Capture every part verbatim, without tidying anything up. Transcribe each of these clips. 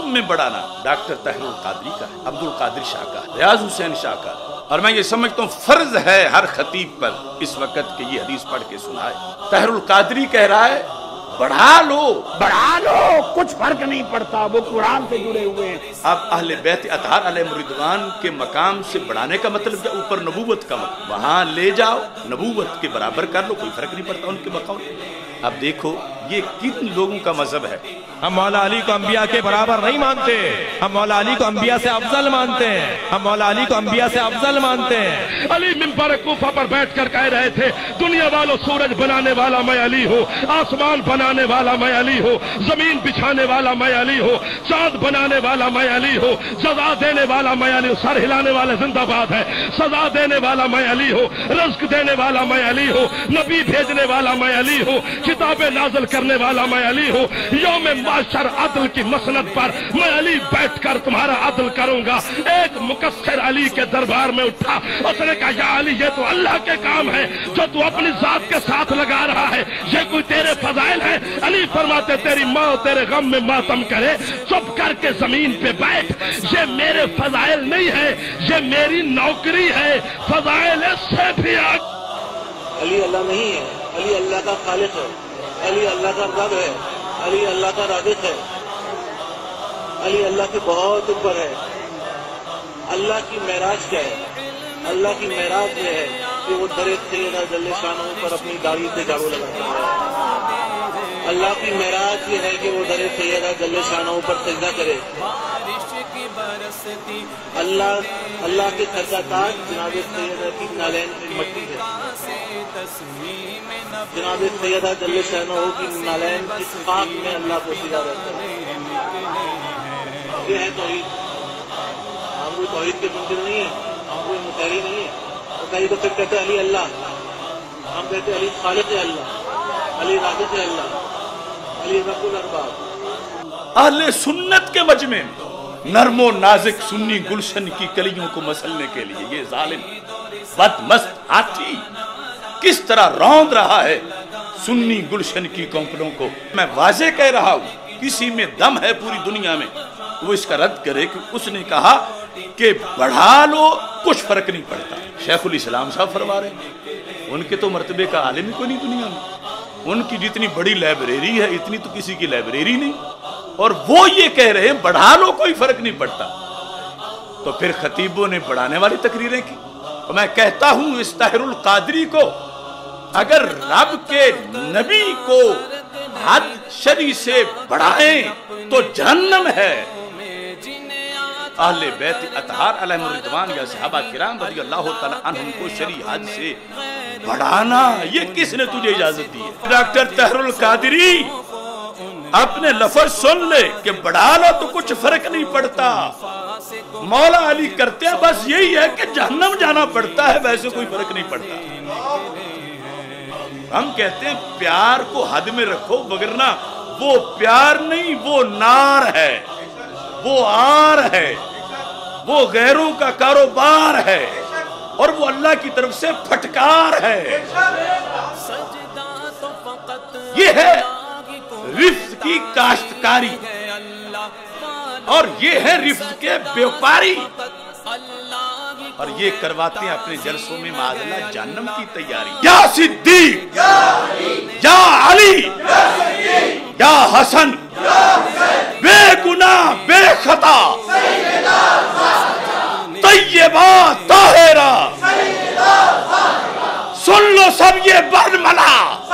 میں بڑھانا ڈاکٹر طاہر القادری کا ہے، عبد القادر شاہ کا ہے، ریاض حسین شاہ کا ہے، اور میں یہ سمجھتا ہوں فرض ہے ہر خطیب پر اس وقت کہ یہ حدیث پڑھ کے سنائے۔ طاہر القادری کہہ رہا ہے بڑھا لو بڑھا لو، کچھ فرق نہیں پڑتا، وہ قرآن سے جڑے ہوئے ہیں۔ اب اہل بیت اطہار علیہ الرضوان کے مقام سے بڑھانے کا مطلب کیا؟ اوپر نبوت کا مطلب، وہاں لے جاؤ نبوت کے برابر کر لو، کوئی فرق نہیں پڑتا ان کے مقام۔ اب دیکھو یہ کن لوگوں کا مذہب ہے۔ ہم مولا علی کو انبیاء کے برابر نہیں مانتے، ہم مولا علی کو انبیاء سے افضل مانتے ہیں، ہم مولا علی کو انبیاء سے افضل مانتے ہیں۔ علی منبر کوفہ پر بیٹھ کر کہہ رہے تھے دنیا والوں سورج بنانے والا میں علی ہوں، آسمان بنانے والا میں علی ہوں، زمین بچھانے والا میں علی ہوں، چاند بنانے والا میں علی ہوں، سزا دینے والا میں علی ہوں، سر ہلانے والے زندہ باد ہے، سزا دینے والا میں علی ہوں، رزق دینے والا میں علی ہوں، نبی بھیجنے والا میں علی ہوں، کتابیں نازل کرنے والا میں علی ہوں، یوم معاشر عدل کی مسند پر میں علی بیٹھ کر تمہارا عدل کروں گا۔ ایک مقصر علی کے دربار میں اٹھا، اس نے کہا یا علی یہ تو اللہ کے کام ہے جو تو اپنی ذات کے ساتھ لگا رہا ہے، یہ کوئی تیرے فضائل ہے؟ علی فرماتے تیری ماں تیرے غم میں ماتم کرے، چپ کر کے زمین پہ بیٹھ، یہ میرے فضائل نہیں ہے، یہ میری نوکری ہے، فضائل سے بھی آگ۔ علی اللہ نہیں ہے، علی اللہ کا خالق ہے، علی اللہ کا رب ہے، علی اللہ کا رازق ہے، علی اللہ سے بہت اوپر ہے۔ اللہ کی معراج کیا ہے؟ اللہ کی معراج یہ ہے کہ وہ در سیدہ جل شانہ پر اپنی داڑھی سے جھاڑو لگاتا ہے۔ اللہ کی معراج یہ ہے کہ وہ در سیدہ جل شانہ پر سجدہ کرے۔ اللہ اللہ کے سر کا تاج جناب سیدہ کی نالین کی مٹی ہے، جناب سیدہ جل شانہ کی نالین کی خاک میں اللہ کو سجا رہتا ہے۔ یہ ہے توحید۔ ہم کوئی توحید کے منکر نہیں ہیں، ہم کوئی متحری نہیں ہیں۔ متحری تو پھر کہتے ہیں علی اللہ، ہم کہتے ہیں علی خالق اللہ، علی رازق اللہ، علی رب الارباب۔ اہل سنت کے مجمع میں نرم و نازک سنی گلشن کی کلیوں کو مسلنے کے لیے یہ ظالم بدمست ہاتھی کس طرح روند رہا ہے سنی گلشن کی کونکڑوں کو۔ میں واضح کہہ رہا ہوں کسی میں دم ہے پوری دنیا میں وہ اس کا رد کرے کہ اس نے کہا کہ بڑھا لو کچھ فرق نہیں پڑتا۔ شیخ الاسلام صاحب فرما رہے ہیں ان کے تو مرتبے کا عالم ہی کوئی نہیں دنیا میں، ان کی جتنی بڑی لائبریری ہے اتنی تو کسی کی لائبریری نہیں، اور وہ یہ کہہ رہے ہیں بڑھا لو کوئی فرق نہیں پڑتا۔ تو پھر خطیبوں نے بڑھانے والی تقریریں کی۔ تو میں کہتا ہوں اس طاہر القادری کو اگر رب کے نبی کو حد شرعی سے بڑھائیں تو جہنم ہے۔ اہل بیت اطہار علیہ الرضوان یا صحابہ کرام رضی اللہ تعالی عنہم کو شرعی حد سے بڑھانا یہ کس نے تجھے اجازت دی ہے؟ ڈاکٹر طاہر القادری اپنے لفظ سن لے کہ بڑھا لو تو کچھ فرق نہیں پڑتا۔ مولا علی کرتے ہیں بس یہی ہے کہ جہنم جانا پڑتا ہے، ویسے کوئی فرق نہیں پڑتا۔ ہم کہتے ہیں پیار کو حد میں رکھو، وگرنہ وہ پیار نہیں وہ نار ہے، وہ آر ہے، وہ غیروں کا کاروبار ہے، اور وہ اللہ کی طرف سے پھٹکار ہے۔ یہ ہے رفت کی کاشتکاری، اور یہ ہے رفت کے بیوپاری، اور یہ کرواتے ہیں اپنے جلسوں میں معاذ اللہ جہنم کی تیاری۔ یا صدیق یا علی یا حسن بے گناہ بے خطا طیبہ طاہرہ، سن لو سب یہ برملا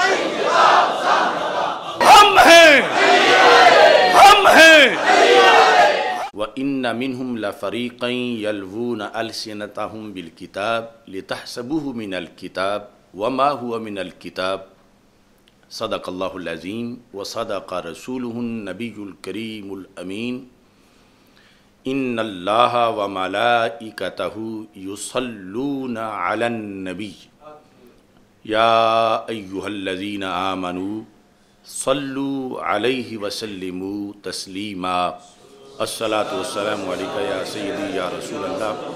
ہم ہیں، ہم ہیں۔ وَإِنَّ مِنْهُمْ لَفَرِيقًا يَلْوُونَ أَلْسِنَتَهُمْ بِالْكِتَابِ لِتَحْسَبُوهُ مِنَ الْكِتَابِ وَمَا هُوَ مِنَ الْكِتَابِ صدق اللہ العظیم وصدق رسولہ النبی الکریم الامین۔ ان اللہ وملائکتہ یصلون علی النبی یا ایہا الذین آمنوا صلوا علیہ وسلموا تسلیما۔ الصلاۃ والسلام علیکہ یا سیدی یا رسول اللہ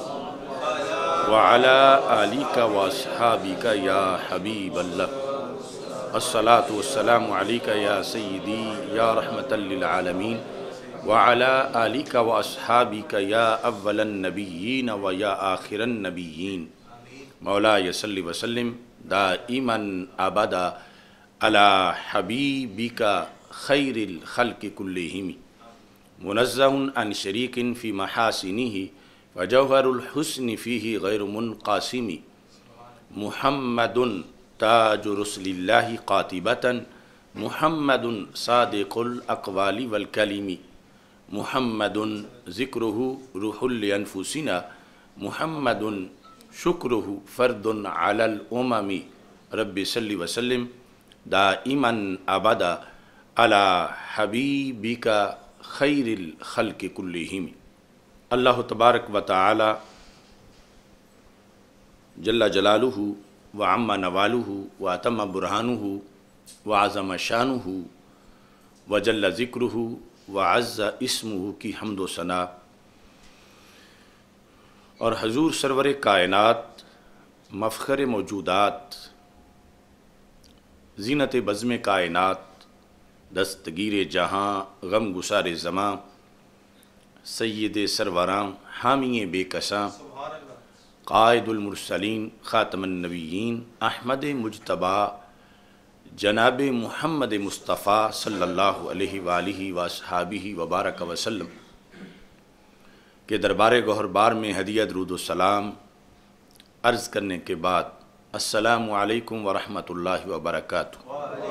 وعلی آلک واصحابک یا حبیب اللہ۔ الصلاۃ والسلام علیکہ یا سیدی یا رحمت للعالمین वअला आलिका व अस्हाबिका या अव्वलन नबिय्यीन व या आखिरन नबिय्यीन मौला यसल्लि वसल्लिम दाइमन अबदा अला हबीबिका खैरिल खल्क़ि कुल्लिहिम मुनज़्ज़हुन अन शरीकिन फ़ी महासिनिही व जौहरुल हुस्नि फ़ीही गैरु मुनक़ासिमी मुहम्मदुन ताजु रुसुलिल्लाहि क़ातिबतन मुहम्मदुन सादिक़ुल अक़वालि वल कलिमी मुहम्मदुन ज़िक्रुहु रूहुल अनफुसिना मुहम्मदुन शुक्रुहु फ़र्दुन अलल उममी रब्बि सल्लि वसल्लिम दाइमन अबदा अला हबीबिका खैरिल खल्क़ि कुल्लिहिम। अल्लाह तबारक व तआला जल्ला जलालुहु व अम्मा नवालुहु व अतम्मा बुरहानुहु व अज़म शानुहु व जल्ला ज़िक्रुहु व अज़्ज़ा इस्मुहु की हम्द व सना और हजूर सरवर कायनात मफ़ख़र मौजूदात ज़ीनत बज़्म कायनात दस्तगीर जहाँ गम गुसार ज़मां सय्यद सरवरां हामी बेकसां क़ाइदुल मुरसलीन ख़ातमुन नबिय्यीन अहमद मुज्तबा जनाब मुहम्मद मुस्तफ़ा सल्लल्लाहु अलैहि वालिहि व अस्हाबिहि व बारक वसल्लम के दरबार गौहरबार में हदिया दुरूद व सलाम अर्ज़ करने के बाद अस्सलामु अलैकुम व रहमतुल्लाहि व बरकातुहू।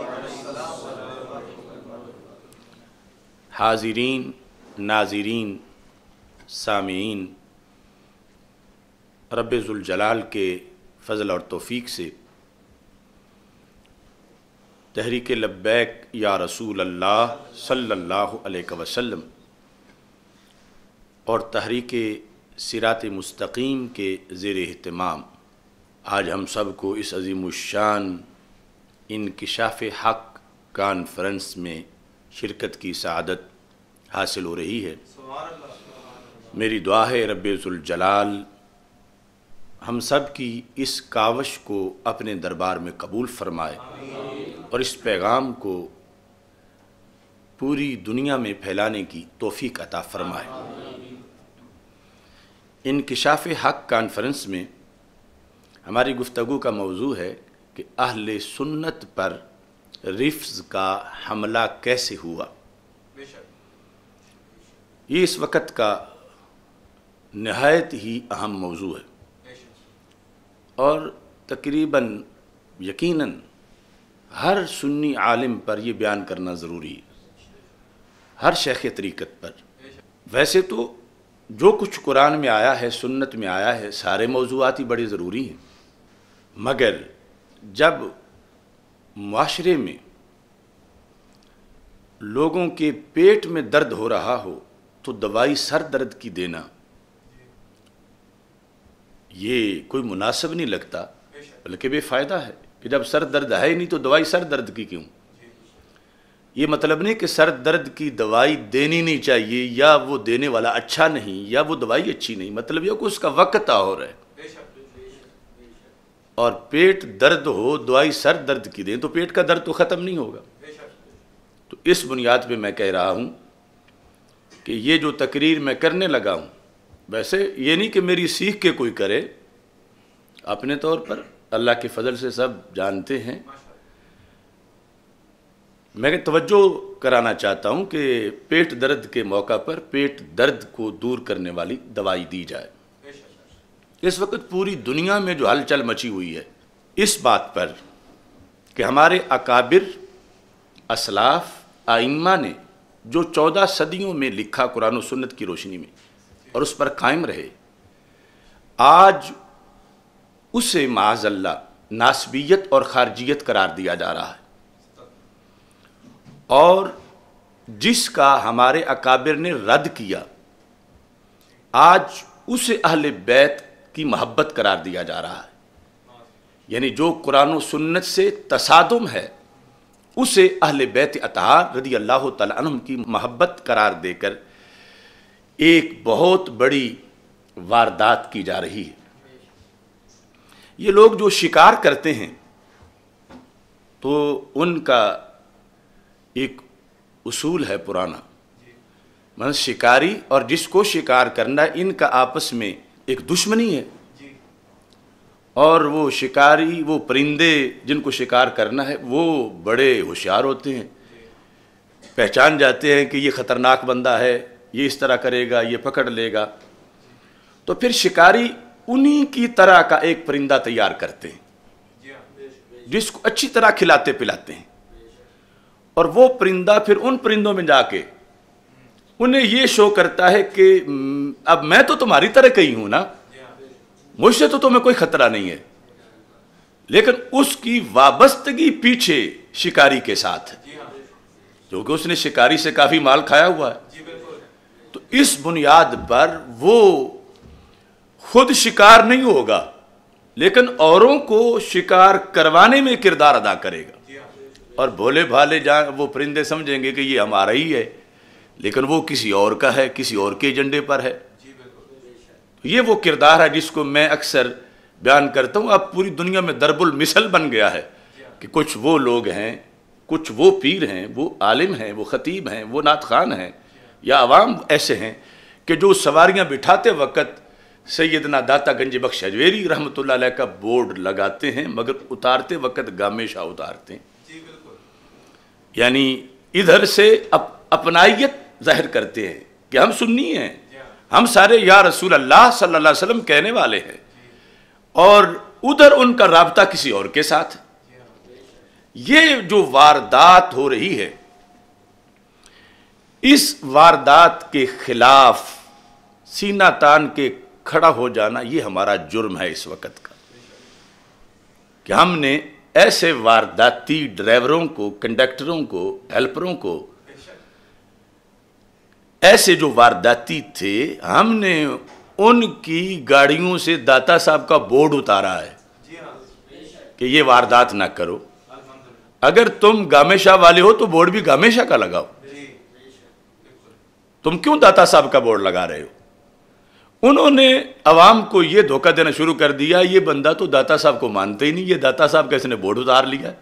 हाज़िरीन, नाज़िरीन, सामीईन, रब्बे ज़ुल जलाल के फ़ज़ल और तौफ़ीक़ से तहरीक लब्बैक या रसूल अल्लाह सल्लल्लाहु अलैहि वसल्लम और तहरीक सिरात मुस्तकीम के ज़ेर एहतमाम आज हम सब को इस अज़ीमुश्शान इंकिशाफ़ हक़ कॉन्फ्रेंस में शिरकत की सआदत हासिल हो रही है। मेरी दुआ है रब्बे ज़ुल जलाल हम सब की इस कावश को अपने दरबार में कबूल फरमाए और इस पैगाम को पूरी दुनिया में फैलाने की तौफ़ीक़ अता फरमाए। इंकिशाफ़ हक़ कॉन्फ्रेंस में हमारी गुफ्तगू का मौजू है कि अहले सुन्नत पर रिफ्ज़ का हमला कैसे हुआ। ये इस वक़्त का नहायत ही अहम मौजू है और तकरीबन यकीनन हर सुन्नी आलिम पर यह बयान करना ज़रूरी है, हर शेख़ तरीक़त पर। वैसे तो जो कुछ कुरान में आया है, सुन्नत में आया है, सारे मौज़ूआत ही बड़े ज़रूरी हैं, मगर जब मुआशरे में लोगों के पेट में दर्द हो रहा हो तो दवाई सर दर्द की देना ये कोई मुनासिब नहीं लगता, बल्कि बेफ़ायदा है कि जब सर दर्द है ही नहीं तो दवाई सर दर्द की क्यों। ये मतलब नहीं कि सर दर्द की दवाई देनी नहीं चाहिए या वो देने वाला अच्छा नहीं या वो दवाई अच्छी नहीं, मतलब ये कि उसका वक्त और है। और पेट दर्द हो दवाई सर दर्द की दें तो पेट का दर्द तो ख़त्म नहीं होगा। तो इस बुनियाद पे मैं कह रहा हूँ कि ये जो तकरीर मैं करने लगा हूँ, वैसे ये नहीं कि मेरी सीख के कोई करे, अपने तौर पर अल्लाह के फजल से सब जानते हैं। मैं तवज्जो कराना चाहता हूँ कि पेट दर्द के मौका पर पेट दर्द को दूर करने वाली दवाई दी जाए। इस वक्त पूरी दुनिया में जो हलचल मची हुई है इस बात पर कि हमारे अकाबिर असलाफ आइम्मा ने जो चौदह सदियों में लिखा कुरान और सुन्नत की रोशनी में और उस पर कायम रहे, आज उसे माज़अल्लाह नासबियत और खारजियत करार दिया जा रहा है। और जिसका हमारे अकाबिर ने रद्द किया आज उसे अहले बैत की मोहब्बत करार दिया जा रहा है। यानी जो कुरान और सुन्नत से तसादुम है उसे अहले बैत अतहार रदी अल्लाह तआला अन्हुम की मोहब्बत करार देकर एक बहुत बड़ी वारदात की जा रही है। ये लोग जो शिकार करते हैं तो उनका एक उसूल है पुराना मतलब शिकारी और जिसको शिकार करना है, इनका आपस में एक दुश्मनी है। और वो शिकारी, वो परिंदे जिनको शिकार करना है, वो बड़े होशियार होते हैं, पहचान जाते हैं कि ये ख़तरनाक बंदा है, ये इस तरह करेगा, ये पकड़ लेगा। तो फिर शिकारी उन्हीं की तरह का एक परिंदा तैयार करते हैं जिसको अच्छी तरह खिलाते पिलाते हैं, और वो परिंदा फिर उन परिंदों में जाके उन्हें ये शो करता है कि अब मैं तो तुम्हारी तरह का ही हूं ना, मुझसे तो तुम्हें कोई खतरा नहीं है। लेकिन उसकी वाबस्तगी पीछे शिकारी के साथ है, क्योंकि उसने शिकारी से काफी माल खाया हुआ है। तो इस बुनियाद पर वो खुद शिकार नहीं होगा, लेकिन औरों को शिकार करवाने में किरदार अदा करेगा। और भोले भाले जान वो परिंदे समझेंगे कि ये हमारा ही है, लेकिन वो किसी और का है, किसी और के एजेंडे पर है। ये वो किरदार है जिसको मैं अक्सर बयान करता हूँ। अब पूरी दुनिया में दरबुल मिसल बन गया है कि कुछ वो लोग हैं, कुछ वो पीर हैं, वो आलिम हैं, वो खतीब हैं, वो नात खान हैं, या अवाम ऐसे हैं कि जो सवारियाँ बिठाते वक्त सैयदना दाता गंज बख्श अजवेरी रहमतुल्लाह अलैह का बोर्ड लगाते हैं, मगर उतारते वक्त गामेशा उतारते हैं। यानी इधर से अप, अपनाइयत जाहिर करते हैं कि हम सुन्नी हैं, हम सारे या रसूल अल्लाह सल्लल्लाहु अलैहि वसल्लम कहने वाले हैं, और उधर उनका राबता किसी और के साथ। ये जो वारदात हो रही है, इस वारदात के खिलाफ सीना तान के खड़ा हो जाना, ये हमारा जुर्म है इस वक्त का, कि हमने ऐसे वारदाती ड्राइवरों को, कंडक्टरों को, हेल्परों को, ऐसे जो वारदाती थे, हमने उनकी गाड़ियों से दाता साहब का बोर्ड उतारा है कि ये वारदात ना करो। अगर तुम गामेशा वाले हो तो बोर्ड भी गामेशा का लगाओ, तुम क्यों दाता साहब का बोर्ड लगा रहे हो? उन्होंने अवाम को ये धोखा देना शुरू कर दिया, ये बंदा तो दाता साहब को मानते ही नहीं, ये दाता साहब का इसने बोर्ड उतार लिया।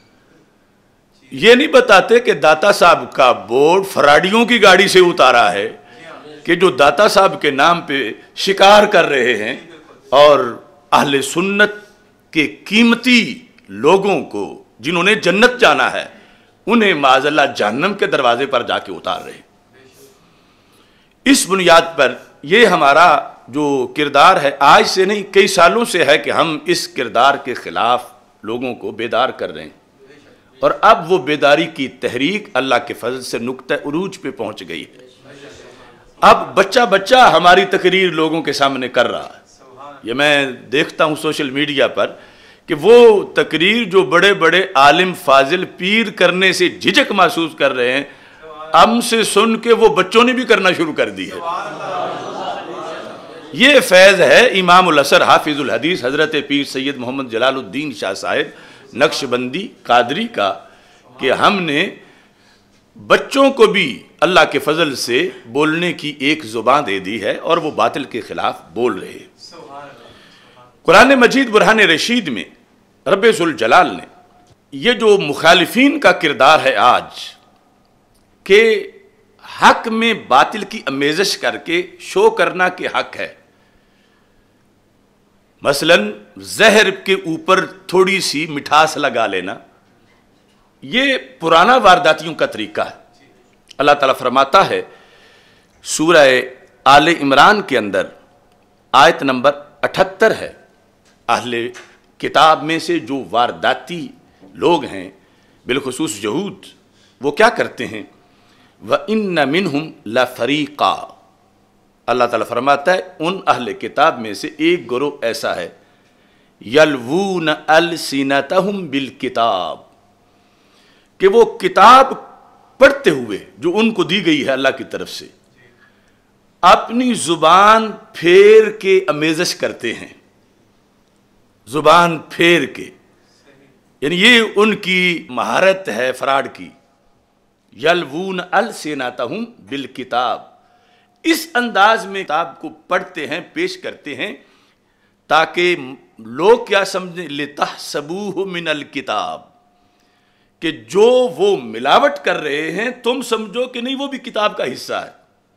ये नहीं बताते कि दाता साहब का बोर्ड फराडियों की गाड़ी से उतारा है, कि जो दाता साहब के नाम पे शिकार कर रहे हैं, और अहले सुन्नत के कीमती लोगों को जिन्होंने जन्नत जाना है, उन्हें माज़अल्लाह जहन्नम के दरवाजे पर जाके उतार रहे हैं। इस बुनियाद पर ये हमारा जो किरदार है, आज से नहीं कई सालों से है कि हम इस किरदार के खिलाफ लोगों को बेदार कर रहे हैं, और अब वो बेदारी की तहरीक अल्लाह के फजल से नुक्ता उरूज पे पहुंच गई है। अब बच्चा बच्चा हमारी तकरीर लोगों के सामने कर रहा है। ये मैं देखता हूँ सोशल मीडिया पर कि वो तकरीर जो बड़े बड़े आलिम फाजिल पीर करने से झिझक महसूस कर रहे हैं, हमसे सुन के वो बच्चों ने भी करना शुरू कर दी है। ये फैज़ है इमाम उल असर हाफिजुल हदीस हजरत पीर सैयद मोहम्मद जलालुद्दीन शाह साहिब नक्शबंदी कादरी का, कि हमने बच्चों को भी अल्लाह के फजल से बोलने की एक जुबान दे दी है, और वो बातिल के खिलाफ बोल रहे हैं। कुरान मजीद बुरहान रशीद में रब्बे जुल जलाल ने ये जो मुखालिफीन का किरदार है आज, के हक में बातिल की अमेज़श करके शो करना के हक है, मसलन जहर के ऊपर थोड़ी सी मिठास लगा लेना, ये पुराना वारदातियों का तरीका है। अल्लाह ताला फरमाता है सूरह आले इमरान के अंदर आयत नंबर अठहत्तर है, अहले किताब में से जो वारदाती लोग हैं, बिलखुसूस यहूद, वो क्या करते हैं? व इन्न मिनहुम लफरीका, अल्लाह ताला फरमाता है उन अहले किताब में से एक गिरोह ऐसा है, यलवून अलसिनतहुम बिल किताब, कि वो किताब पढ़ते हुए जो उनको दी गई है अल्लाह की तरफ से, अपनी जुबान फेर के अमेज़श करते हैं, जुबान फेर के, यानी ये उनकी महारत है फराड की। यलवून अलसिनतहुम बिल किताब, इस अंदाज में किताब को पढ़ते हैं, पेश करते हैं, ताकि लोग क्या समझें, लितहसबूहु मिनल किताब, कि जो वो मिलावट कर रहे हैं तुम समझो कि नहीं वो भी किताब का हिस्सा है।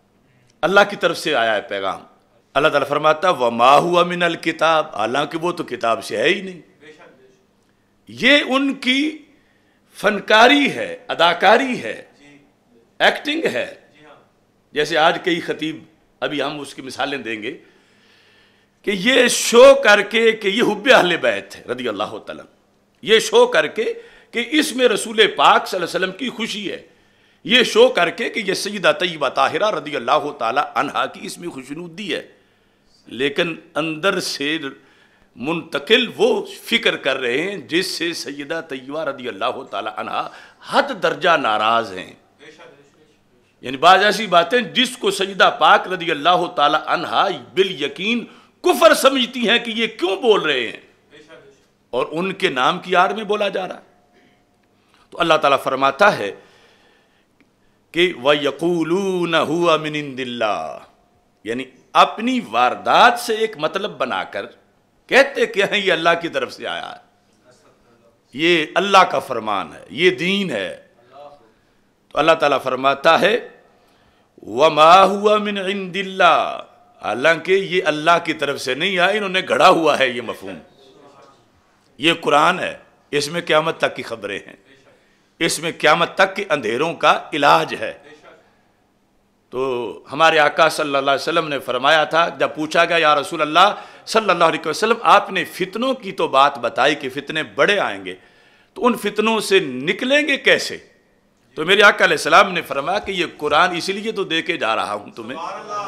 اللہ کی طرف سے آیا ہے پیغام. اللہ تعالیٰ فرماتا وما ہوا من الکتاب، حالانکہ وہ تو کتاب سے ہے ہی نہیں. یہ ان کی فنکاری ہے، اداکاری ہے، ایکٹنگ ہے. جیسے آج کئی خطیب، ابھی ہم اس کی مثالیں دیں گے، کہ یہ شو کر کے کہ یہ حب اہل بیت ہے رضی اللہ تعالیٰ، یہ شو کر کے کہ اس میں رسول پاک صلی اللہ علیہ وسلم کی خوشی ہے، یہ شو کر کے کہ یہ سیدہ طیبہ طاہرہ رضی اللہ تعالیٰ عنہا کی اس میں خوشنودی ہے، لیکن اندر سے منتقل وہ فکر کر رہے ہیں جس سے سیدہ طیبہ رضی اللہ تعالیٰ عنہا حد درجہ ناراض ہیں. یعنی بعض ایسی باتیں جس کو سیدہ پاک رضی اللہ تعالیٰ عنہا بالیقین کفر سمجھتی ہیں کہ یہ کیوں بول رہے ہیں، اور ان کے نام کی آڑ میں بولا جا رہا ہے. تو اللہ تعالیٰ فرماتا ہے کہ وَيَقُولُونَ هُوَ مِنْ عِنْدِ اللَّهِ، یعنی اپنی واردات سے ایک مطلب بنا کر کہتے کہ ہیں یہ اللہ کی طرف سے آیا ہے، یہ اللہ کا فرمان ہے، یہ دین ہے. تو اللہ تعالیٰ فرماتا ہے وَمَا هُوَ مِنْ عِنْدِ اللَّهِ، حالانکہ یہ اللہ کی طرف سے نہیں آیا، انہوں نے گھڑا ہوا ہے یہ مفہوم. یہ قرآن ہے، اس میں قیامت تک کی خبریں ہیں، اس میں قیامت تک کے اندھیروں کا علاج ہے. تو ہمارے آقا صلی اللہ علیہ وسلم نے فرمایا تھا، جب پوچھا گیا یا رسول اللہ صلی اللہ علیہ وسلم آپ نے فتنوں کی تو بات بتائی کہ فتنے بڑے آئیں گے، تو ان فتنوں سے نکلیں گے کیسے؟ تو میرے آقا علیہ السلام نے فرمایا کہ یہ قرآن اس لیے تو دے کے جا رہا ہوں تمہیں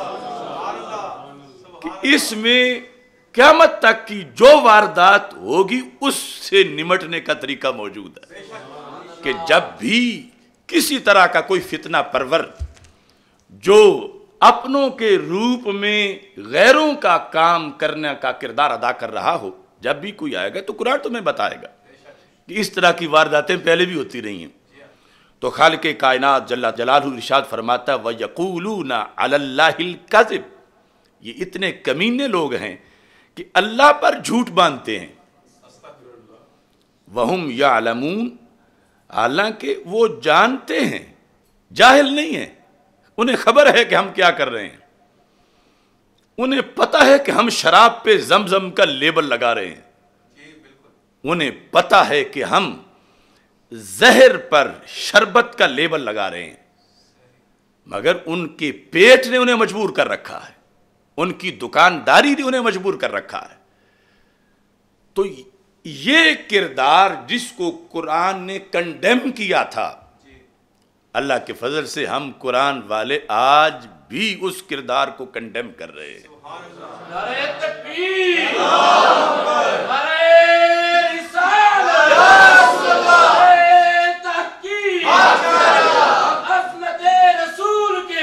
کہ اس میں قیامت تک کی جو واردات ہوگی اس سے نمٹنے کا طریقہ موجود ہے، کہ جب بھی کسی طرح کا کوئی فتنہ پرور جو اپنوں کے روپ میں غیروں کا کام کرنے کا کردار ادا کر رہا ہو، جب بھی کوئی آئے گا تو قرآن تمہیں بتائے گا کہ اس طرح کی وارداتیں پہلے بھی ہوتی رہی ہیں. تو خالق کائنات جل جلالہ ارشاد فرماتا وَيَقُولُونَ عَلَى اللَّهِ الْكَذِبِ، یہ اتنے کمینے لوگ ہیں کہ اللہ پر جھوٹ باندھتے ہیں. وَهُمْ يَعْلَمُونَ، حالانکہ وہ جانتے ہیں، جاہل نہیں ہیں، انہیں خبر ہے کہ ہم کیا کر رہے ہیں، انہیں پتہ ہے کہ ہم شراب پہ زمزم کا لیبل لگا رہے ہیں، انہیں پتہ ہے کہ ہم زہر پر شربت کا لیبل لگا رہے ہیں، مگر ان کے پیٹ نے انہیں مجبور کر رکھا ہے، ان کی دکانداری نے انہیں مجبور کر رکھا ہے. تو یہ کردار جس کو قرآن نے کنڈیم کیا تھا، اللہ کے فضل سے ہم قرآن والے آج بھی اس کردار کو کنڈیم کر رہے ہیں. نعرہ تکبیر، نعرہ رسالت، نعرہ تحقیق، عظمت رسول کے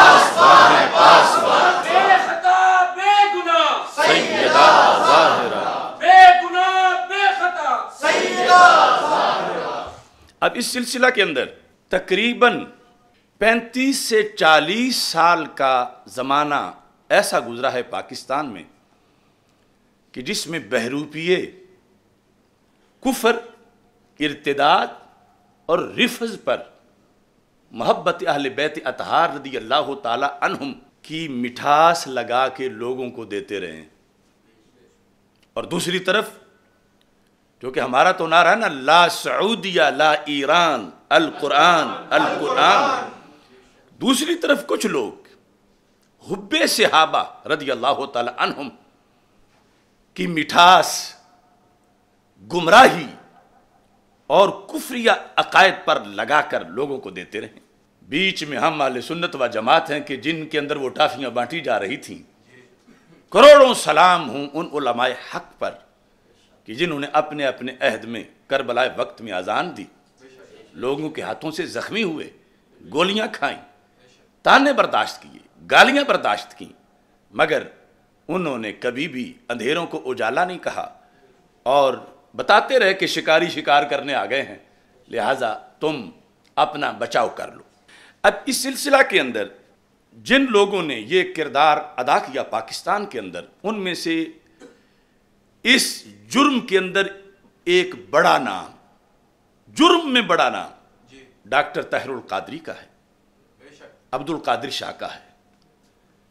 بے خطا بے گناہ سیدہ ظاہرہ، بے گناہ بے خطا سیدہ ظاہرہ. اب اس سلسلہ کے اندر تقریباً پینتیس سے چالیس سال کا زمانہ ایسا گزرا ہے پاکستان میں کہ جس میں بہروپیے، کفر، ارتداد اور رفض پر محبت اہل بیت اطہار رضی اللہ تعالی عنہم کی مٹھاس لگا کے لوگوں کو دیتے رہے ہیں. اور دوسری طرف کیونکہ ہمارا تو نعرہ ہے نا لا سعودیہ لا ایران القرآن القرآن، دوسری طرف کچھ لوگ حب صحابہ رضی اللہ تعالی عنہم کی مٹھاس، گمراہی اور کفریہ عقائد پر لگا کر لوگوں کو دیتے رہے. بیچ میں ہم اہل سنت و جماعت ہیں کہ جن کے اندر وہ ٹافیاں بانٹی جا رہی تھیں. کروڑوں سلام ہوں ان علماء حق پر کہ جنہوں نے اپنے اپنے عہد میں کربلا وقت میں اذان دی، لوگوں کے ہاتھوں سے زخمی ہوئے، گولیاں کھائیں، تانے برداشت کیے، گالیاں برداشت کیں، مگر انہوں نے کبھی بھی اندھیروں کو اجالا نہیں کہا اور بتاتے رہے کہ شکاری شکار کرنے آ گئے ہیں، لہٰذا تم اپنا بچاؤ کر لو. اب اس سلسلہ کے اندر جن لوگوں نے یہ کردار ادا کیا پاکستان کے اندر، ان میں سے اس جرم کے اندر ایک بڑا نام، جرم میں بڑا نام ڈاکٹر طاہر القادری کا ہے، عبد القادر شاہ کا ہے.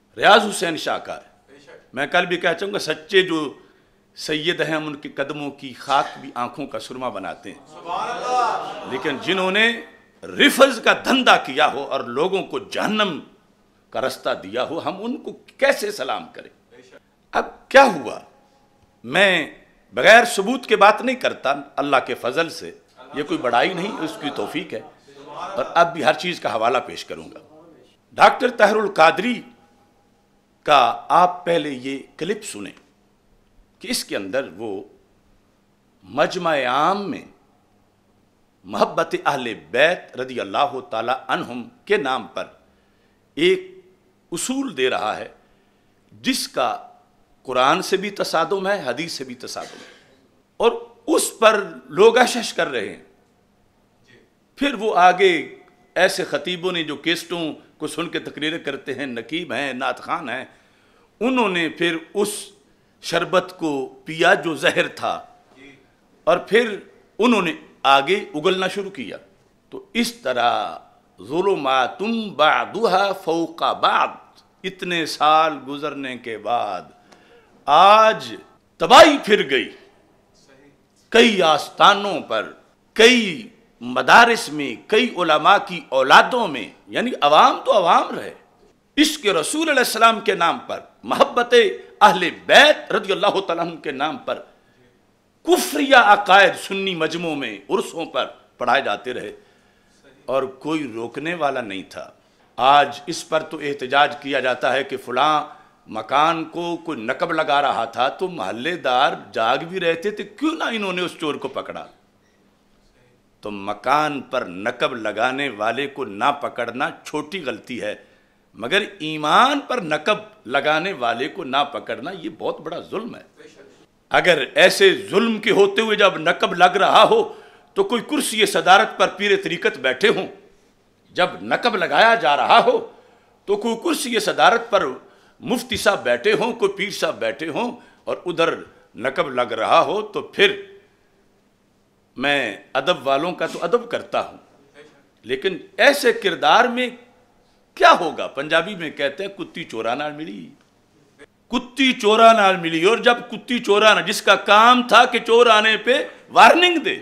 ریاض حسین شاہکار. میں کل بھی کہہ چاہوں گا سچے جو سید ہیں ہم ان کے قدموں کی خاک بھی آنکھوں کا سرما بناتے ہیں، لیکن جنہوں نے رفض کا دھندا کیا ہو اور لوگوں کو جہنم کا رستہ دیا ہو، ہم ان کو کیسے سلام کریں؟ اب کیا ہوا؟ میں بغیر ثبوت کے بات نہیں کرتا، اللہ کے فضل سے یہ کوئی بڑائی نہیں، اس کی توفیق ہے، اور اب بھی ہر چیز کا حوالہ پیش کروں گا. ڈاکٹر طاہر القادری کا آپ پہلے یہ کلپ سنیں کہ اس کے اندر وہ مجمع عام میں محبت اہل بیت رضی اللہ تعالی عنہم کے نام پر ایک اصول دے رہا ہے جس کا قرآن سے بھی تصادم ہے، حدیث سے بھی تصادم ہے، اور اس پر لوگ اشش کر رہے ہیں. پھر وہ آگے ایسے خطیبوں نے جو کیسٹوں کو سن کے تقریریں کرتے ہیں، نقیب ہیں، نعت خان ہیں، انہوں نے پھر اس شربت کو پیا جو زہر تھا، اور پھر انہوں نے آگے اگلنا شروع کیا. تو اس طرح ظلمات بعضها فوق بعض اتنے سال گزرنے کے بعد آج تباہی پھر گئی. کئی آستانوں پر، کئی مدارس میں، کئی علماء کی اولادوں میں، یعنی عوام تو عوام رہے، عشق رسول علیہ السلام کے نام پر، محبت اہل بیت رضی اللہ تعالیٰ عنہ کے نام پر کفریہ عقائد سنی مجموعوں میں، عرسوں پر پڑھائے جاتے رہے اور کوئی روکنے والا نہیں تھا. آج اس پر تو احتجاج کیا جاتا ہے کہ فلاں مکان کو کوئی نقب لگا رہا تھا تو محلے دار جاگ بھی رہتے تھے، کیوں نہ انہوں نے اس چور کو پکڑا؟ تو مکان پر نقب لگانے والے کو نہ پکڑنا چھوٹی غلطی ہے، مگر ایمان پر نقب لگانے والے کو نہ پکڑنا یہ بہت بڑا ظلم ہے. اگر ایسے ظلم کے ہوتے ہوئے جب نقب لگ رہا ہو تو کوئی کرسی صدارت پر پیر طریقت بیٹھے ہوں، جب نقب لگایا جا رہا ہو تو کوئی کرسی صدارت پر مفتی صاحب بیٹھے ہوں، کوئی پیر صاحب بیٹھے ہوں، اور ادھر نقب لگ رہا ہو، تو پھر میں ادب والوں کا تو ادب کرتا ہوں، لیکن ایسے کردار میں کیا ہوگا؟ پنجابی میں کہتے ہیں کتی چورا نال ملی، کتی چورا نال ملی. اور جب کتی چورا نہ، جس کا کام تھا کہ چور آنے پہ وارننگ دے،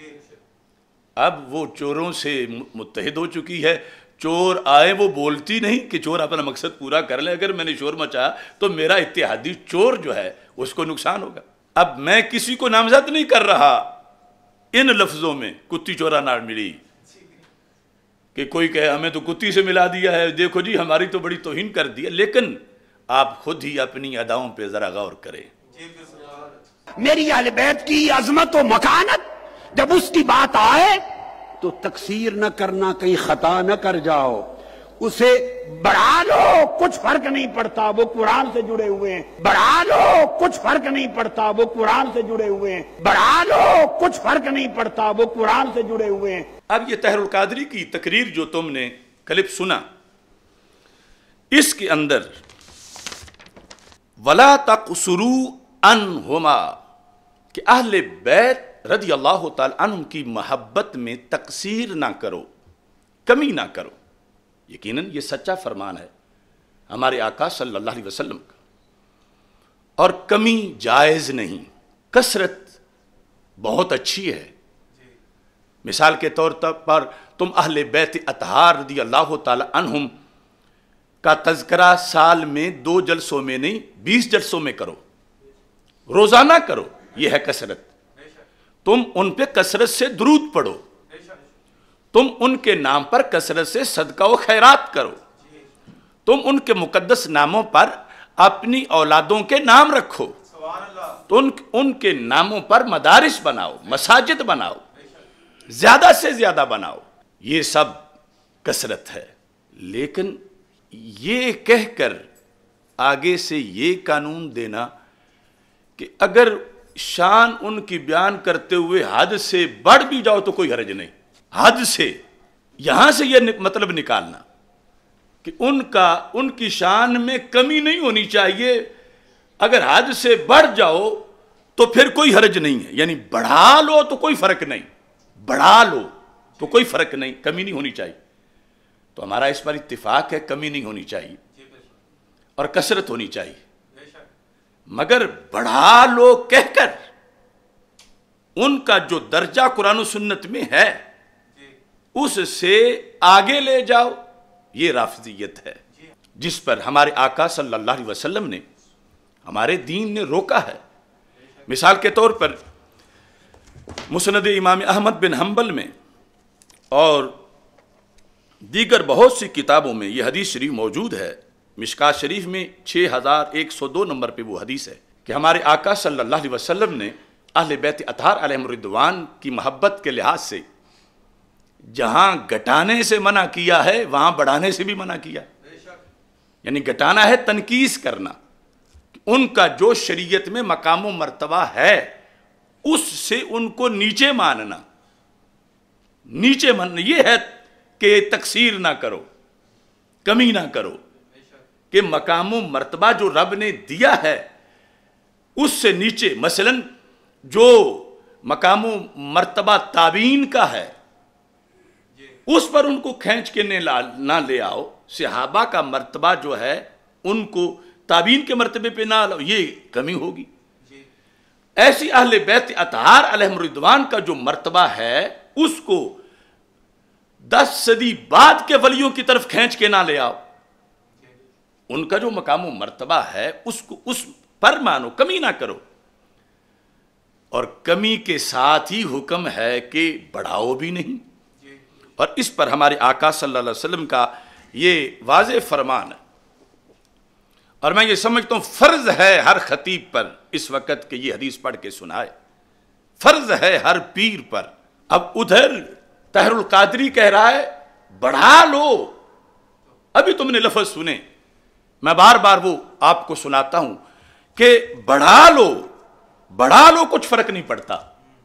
اب وہ چوروں سے متحد ہو چکی ہے. چور آئے وہ بولتی نہیں کہ چور اپنا مقصد پورا کر لے، اگر میں نے شور مچایا تو میرا اتحادی چور جو ہے اس کو نقصان ہوگا. اب میں کسی کو نامزد نہیں کر رہا ان لفظوں میں کتی چورا نال ملی کہ کوئی کہے ہمیں تو کتی سے ملا دیا ہے، دیکھو جی ہماری تو بڑی توہین کر دی ہے. لیکن آپ خود ہی اپنی اداؤں پہ ذرا غور کریں. میری اہل بیت کی عظمت و مکانت جب اس کی بات آئے تو تقصیر نہ کرنا، کہیں خطا نہ کر جاؤ، اسے بڑھا لو، کچھ فرق نہیں پڑتا، وہ قرآن سے جڑے ہوئے ہیں. بڑھا لو، کچھ فرق نہیں پڑتا، وہ قرآن سے جڑے ہوئے ہیں. بڑھا لو، کچھ فرق نہیں پڑتا، وہ قرآن سے جڑے ہوئے ہیں. اب یہ طاہر القادری کی تقریر جو تم نے کلپ سنا، اس کے اندر وَلَا تَقْصُرُوا عَنْهُمَا کہ اہل بیت رضی اللہ تعالی عنہم کی محبت میں تقصیر نہ کرو، کمی نہ کرو. یقیناً یہ سچا فرمان ہے ہمارے آقا صلی اللہ علیہ وسلم کا، اور کمی جائز نہیں، کثرت بہت اچھی ہے. مثال کے طور پر تم اہل بیت اطہار رضی اللہ تعالی عنہم کا تذکرہ سال میں دو جلسوں میں نہیں بیس جلسوں میں کرو، روزانہ کرو، یہ ہے کثرت. تم ان پہ کثرت سے درود پڑھو، تم ان کے نام پر کثرت سے صدقہ و خیرات کرو، تم ان کے مقدس ناموں پر اپنی اولادوں کے نام رکھو، تو ان کے ناموں پر مدارس بناؤ، مساجد بناؤ، زیادہ سے زیادہ بناؤ. یہ سب کثرت ہے. لیکن یہ کہہ کر آگے سے یہ قانون دینا کہ اگر شان ان کی بیان کرتے ہوئے حد سے بڑھ بھی جاؤ تو کوئی حرج نہیں. حد سے یہاں سے یہ مطلب نکالنا کہ ان کا ان کی شان میں کمی نہیں ہونی چاہیے، اگر حد سے بڑھ جاؤ تو پھر کوئی حرج نہیں ہے. یعنی بڑھا لو تو کوئی فرق نہیں، بڑھا لو تو کوئی فرق نہیں، کمی نہیں ہونی چاہیے. تو ہمارا اس پر اتفاق ہے کمی نہیں ہونی چاہیے. اور کثرت ہونی چاہیے، مگر بڑھا لو کہہ کر ان کا جو درجہ قرآن و سنت میں ہے اس سے آگے لے جاؤ، یہ رافضیت ہے جس پر ہمارے آقا صلی اللہ علیہ وسلم نے، ہمارے دین نے روکا ہے۔ مثال کے طور پر مسند امام احمد بن حنبل میں اور دیگر بہت سی کتابوں میں یہ حدیث شریف موجود ہے۔ مشکات شریف میں چھ ہزار ایک سو دو نمبر پہ وہ حدیث ہے کہ ہمارے آقا صلی اللہ علیہ وسلم نے اہل بیت اطہار علیہم الرضوان کی محبت کے لحاظ سے جہاں گھٹانے سے منع کیا ہے وہاں بڑھانے سے بھی منع کیا، یعنی گھٹانا ہے تنقیص کرنا، ان کا جو شریعت میں مقام و مرتبہ ہے اس سے ان کو نیچے ماننا، نیچے ماننا یہ ہے کہ تقصیر نہ کرو، کمی نہ کرو، کہ مقام و مرتبہ جو رب نے دیا ہے اس سے نیچے، مثلا جو مقام و مرتبہ تابعین کا ہے اس پر ان کو کھینچ کے نہ لے آؤ، صحابہ کا مرتبہ جو ہے ان کو تابعین کے مرتبے پہ نہ لاؤ، یہ کمی ہوگی۔ ایسی اہل بیت اطہار علیہم الرضوان کا جو مرتبہ ہے اس کو دس صدی بعد کے ولیوں کی طرف کھینچ کے نہ لے آؤ، ان کا جو مقام و مرتبہ ہے اس کو اس پر مانو، کمی نہ کرو۔ اور کمی کے ساتھ ہی حکم ہے کہ بڑھاؤ بھی نہیں، اور اس پر ہمارے آقا صلی اللہ علیہ وسلم کا یہ واضح فرمان ہے، اور میں یہ سمجھتا ہوں فرض ہے ہر خطیب پر اس وقت کہ یہ حدیث پڑھ کے سنائے، فرض ہے ہر پیر پر۔ اب ادھر طاہر القادری کہہ رہا ہے بڑھا لو، ابھی تم نے لفظ سنے، میں بار بار وہ آپ کو سناتا ہوں کہ بڑھا لو، بڑھا لو کچھ فرق نہیں پڑتا،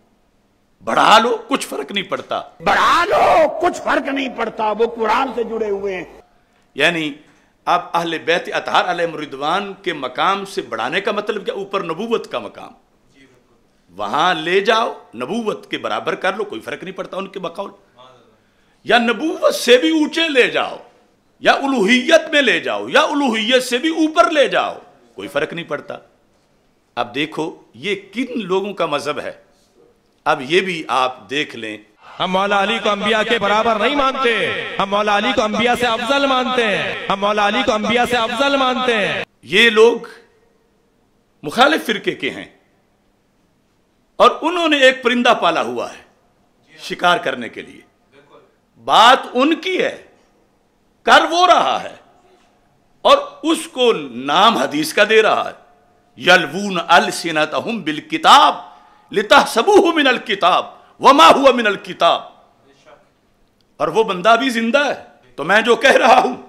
بڑھا لو کچھ فرق نہیں پڑتا، بڑھا لو کچھ فرق نہیں پڑتا، وہ قرآن سے جڑے ہوئے ہیں۔ یعنی اب اہل بیت اطہار علیہم الرضوان کے مقام سے بڑھانے کا مطلب کیا؟ اوپر نبوت کا مقام، وہاں لے جاؤ، نبوت کے برابر کر لو، کوئی فرق نہیں پڑتا ان کے بقول، یا نبوت سے بھی اونچے لے جاؤ، یا الوہیت میں لے جاؤ، یا الوہیت سے بھی اوپر لے جاؤ، کوئی فرق نہیں پڑتا۔ اب دیکھو یہ کن لوگوں کا مذہب ہے، اب یہ بھی آپ دیکھ لیں۔ ہم مولا علی کو انبیاء کے برابر نہیں مانتے، ہم مولا علی کو انبیاء سے افضل مانتے ہیں، ہم مولا علی کو انبیاء سے افضل مانتے ہیں۔ یہ لوگ مخالف فرقے کے ہیں اور انہوں نے ایک پرندہ پالا ہوا ہے شکار کرنے کے لیے، بات ان کی ہے، کر وہ رہا ہے، اور اس کو نام حدیث کا دے رہا ہے، یلوون السنتہم بالکتاب لتحسبوہ من الکتاب وما ہوا من الکتاب، اور وہ بندہ بھی زندہ ہے۔ تو میں جو کہہ رہا ہوں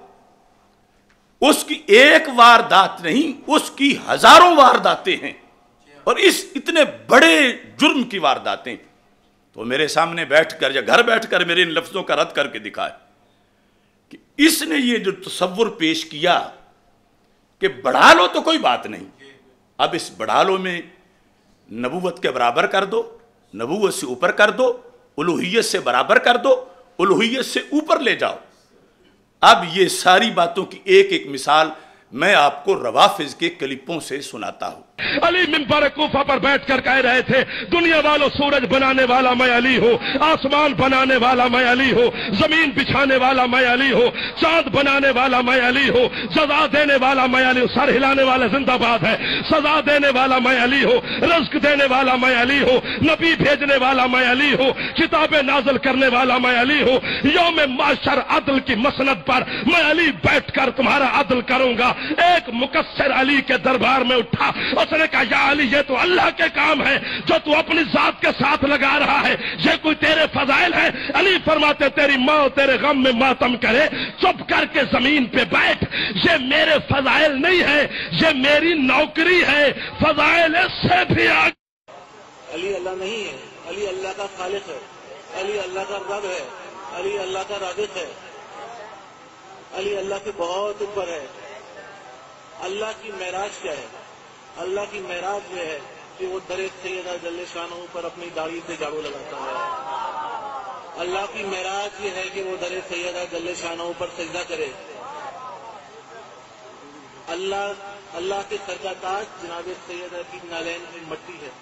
اس کی ایک واردات نہیں، اس کی ہزاروں وارداتیں ہیں، اور اس اتنے بڑے جرم کی وارداتیں، تو میرے سامنے بیٹھ کر یا گھر بیٹھ کر میرے ان لفظوں کا رد کر کے دکھائے کہ اس نے یہ جو تصور پیش کیا کہ بڑھا لو تو کوئی بات نہیں، اب اس بڑھا لو میں نبوت کے برابر کر دو، نبوت سے اوپر کر دو، الوہیت سے برابر کر دو، الوہیت سے اوپر لے جاؤ۔ اب یہ ساری باتوں کی ایک ایک مثال میں آپ کو روافض کے کلپوں سے سناتا ہوں۔ علی منبر کوفہ پر بیٹھ کر کہہ رہے تھے دنیا والوں سورج بنانے والا میں علی ہوں، آسمان بنانے والا میں علی ہوں، زمین بچھانے والا میں علی ہوں، چاند بنانے والا میں علی ہوں، سزا دینے والا میں علی ہوں، سر ہلانے والا زندہ باد ہے، سزا دینے والا میں علی ہوں، رزق دینے والا میں علی ہوں، نبی بھیجنے والا میں علی ہوں، کتابیں نازل کرنے والا میں علی ہوں، یوم معاشر عدل کی مسند پر میں علی بیٹھ کر تمہارا عدل کروں گا۔ ایک مقصر علی کے دربار میں اٹھا، اس نے کہا یا علی یہ تو اللہ کے کام ہے جو تو اپنی ذات کے ساتھ لگا رہا ہے، یہ کوئی تیرے فضائل ہے؟ علی فرماتے تیری ماں تیرے غم میں ماتم کرے، چپ کر کے زمین پہ بیٹھ، یہ میرے فضائل نہیں ہے، یہ میری نوکری ہے، فضائل اس سے بھی آگے۔ علی اللہ نہیں ہے، علی اللہ کا خالق ہے، علی اللہ کا رب ہے، علی اللہ کا رازق ہے، علی اللہ سے بہت اوپر ہے۔ اللہ کی معراج کیا ہے؟ اللہ کی معراج یہ ہے کہ وہ در سیدہ جل شانہ پر اپنی داڑھی سے جھاڑو لگاتا ہے۔ اللہ کی معراج یہ ہے کہ وہ در سیدہ جل شانہ پر سجدہ کرے۔ اللہ اللہ کے سر کا تاج جناب سیدہ کی نالین کی مٹی ہے،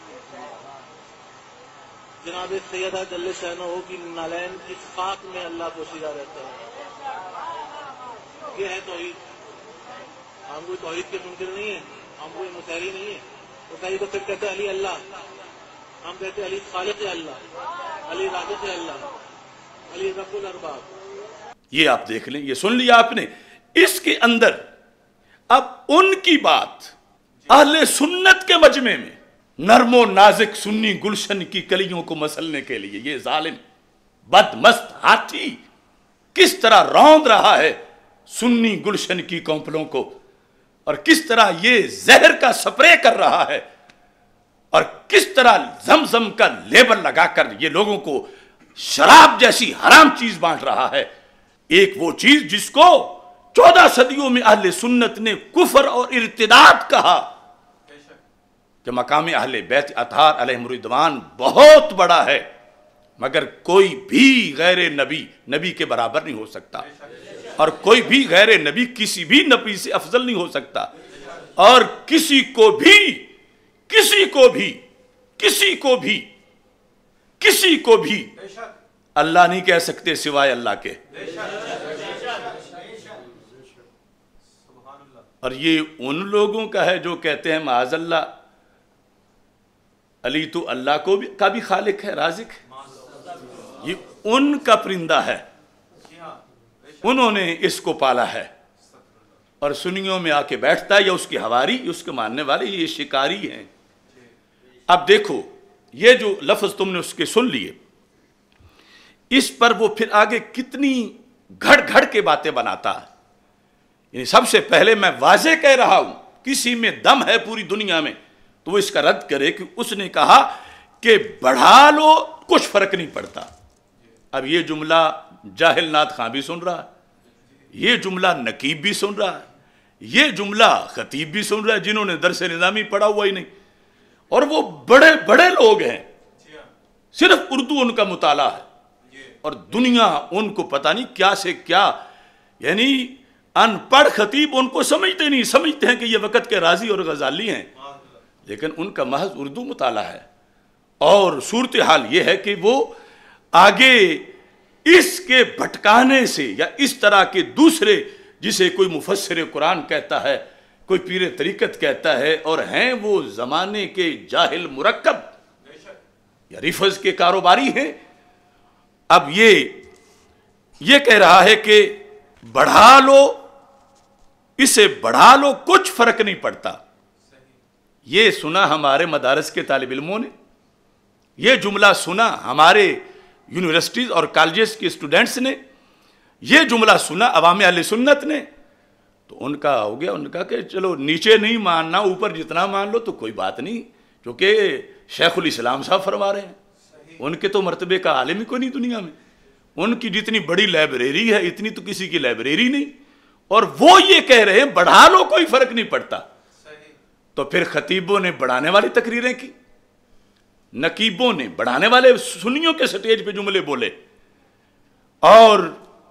جناب سیدہ جل شانہ کی نالین کی خاک میں اللہ پوشیدہ رہتا ہے۔ یہ ہے توحید۔ ہم کوئی توحید کے منکر نہیں ہیں، ہم کوئی مسیحی نہیں ہیں۔ مسیحی تو پھر کہتے ہیں علی اللہ، ہم کہتے ہیں علی خالق اللہ، علی رازق اللہ، علی رب الارباب۔ یہ آپ دیکھ لیں، یہ سن لیا آپ نے۔ اس کے اندر اب ان کی بات اہل سنت کے مجمع میں نرم و نازک سنی گلشن کی کلیوں کو مسلنے کے لیے یہ ظالم بدمست ہاتھی کس طرح روند رہا ہے سنی گلشن کی کونپلوں کو، اور کس طرح یہ زہر کا سپرے کر رہا ہے، اور کس طرح زمزم کا لیبل لگا کر یہ لوگوں کو شراب جیسی حرام چیز بانٹ رہا ہے۔ ایک وہ چیز جس کو چودہ صدیوں میں اہل سنت نے کفر اور ارتداد کہا، کہ مقام اہل بیت اطہار علیہم الرضوان بہت بڑا ہے، مگر کوئی بھی غیر نبی نبی کے برابر نہیں ہو سکتا، اور کوئی بھی غیر نبی کسی بھی نبی سے افضل نہیں ہو سکتا، اور کسی کو بھی کسی کو بھی کسی کو بھی کسی کو بھی اللہ نہیں کہہ سکتے سوائے اللہ کے۔ اور یہ ان لوگوں کا ہے جو کہتے ہیں معاذ اللہ علی تو اللہ کو بھی کا بھی خالق ہے، رازق ہے۔ یہ ان کا پرندہ ہے، انہوں نے اس کو پالا ہے، اور سنیوں میں آ کے بیٹھتا ہے، یا اس کی ہواری، اس کے ماننے والے یہ شکاری ہیں۔ اب دیکھو یہ جو لفظ تم نے اس کے سن لیے، اس پر وہ پھر آگے کتنی گھڑ گھڑ کے باتیں بناتا ہے۔ یعنی سب سے پہلے میں واضح کہہ رہا ہوں، کسی میں دم ہے پوری دنیا میں تو وہ اس کا رد کرے کہ اس نے کہا کہ بڑھا لو کچھ فرق نہیں پڑتا۔ اب یہ جملہ جاہل نات خاں بھی سن رہا ہے، یہ جملہ نقیب بھی سن رہا ہے، یہ جملہ خطیب بھی سن رہا ہے جنہوں نے درس نظامی پڑھا ہوا ہی نہیں، اور وہ بڑے بڑے لوگ ہیں، صرف اردو ان کا مطالعہ ہے، اور دنیا ان کو پتہ نہیں کیا سے کیا، یعنی ان پڑھ خطیب ان کو سمجھتے نہیں، سمجھتے ہیں کہ یہ وقت کے رازی اور غزالی ہیں، لیکن ان کا محض اردو مطالعہ ہے۔ اور صورتحال یہ ہے کہ وہ آگے اس کے بھٹکانے سے، یا اس طرح کے دوسرے جسے کوئی مفسر قرآن کہتا ہے، کوئی پیر طریقت کہتا ہے، اور ہیں وہ زمانے کے جاہل مرکب یا رفظ کے کاروباری ہیں، اب یہ یہ کہہ رہا ہے کہ بڑھا لو، اسے بڑھا لو کچھ فرق نہیں پڑتا۔ یہ سنا ہمارے مدارس کے طالب علموں نے، یہ جملہ سنا ہمارے یونیورسٹیز اور کالجز کے اسٹوڈنٹس نے، یہ جملہ سنا عوام اہل سنت نے، تو ان کا ہو گیا، ان کا کہ چلو نیچے نہیں ماننا، اوپر جتنا مان لو تو کوئی بات نہیں، کیونکہ شیخ الاسلام صاحب فرما رہے ہیں، ان کے تو مرتبے کا عالم ہی کوئی نہیں دنیا میں، ان کی جتنی بڑی لائبریری ہے اتنی تو کسی کی لائبریری نہیں، اور وہ یہ کہہ رہے ہیں بڑھا لو کوئی فرق نہیں پڑتا۔ تو پھر خطیبوں نے بڑھانے والی تقریریں کی، نقیبوں نے بڑھانے والے سنیوں کے سٹیج پہ جملے بولے، اور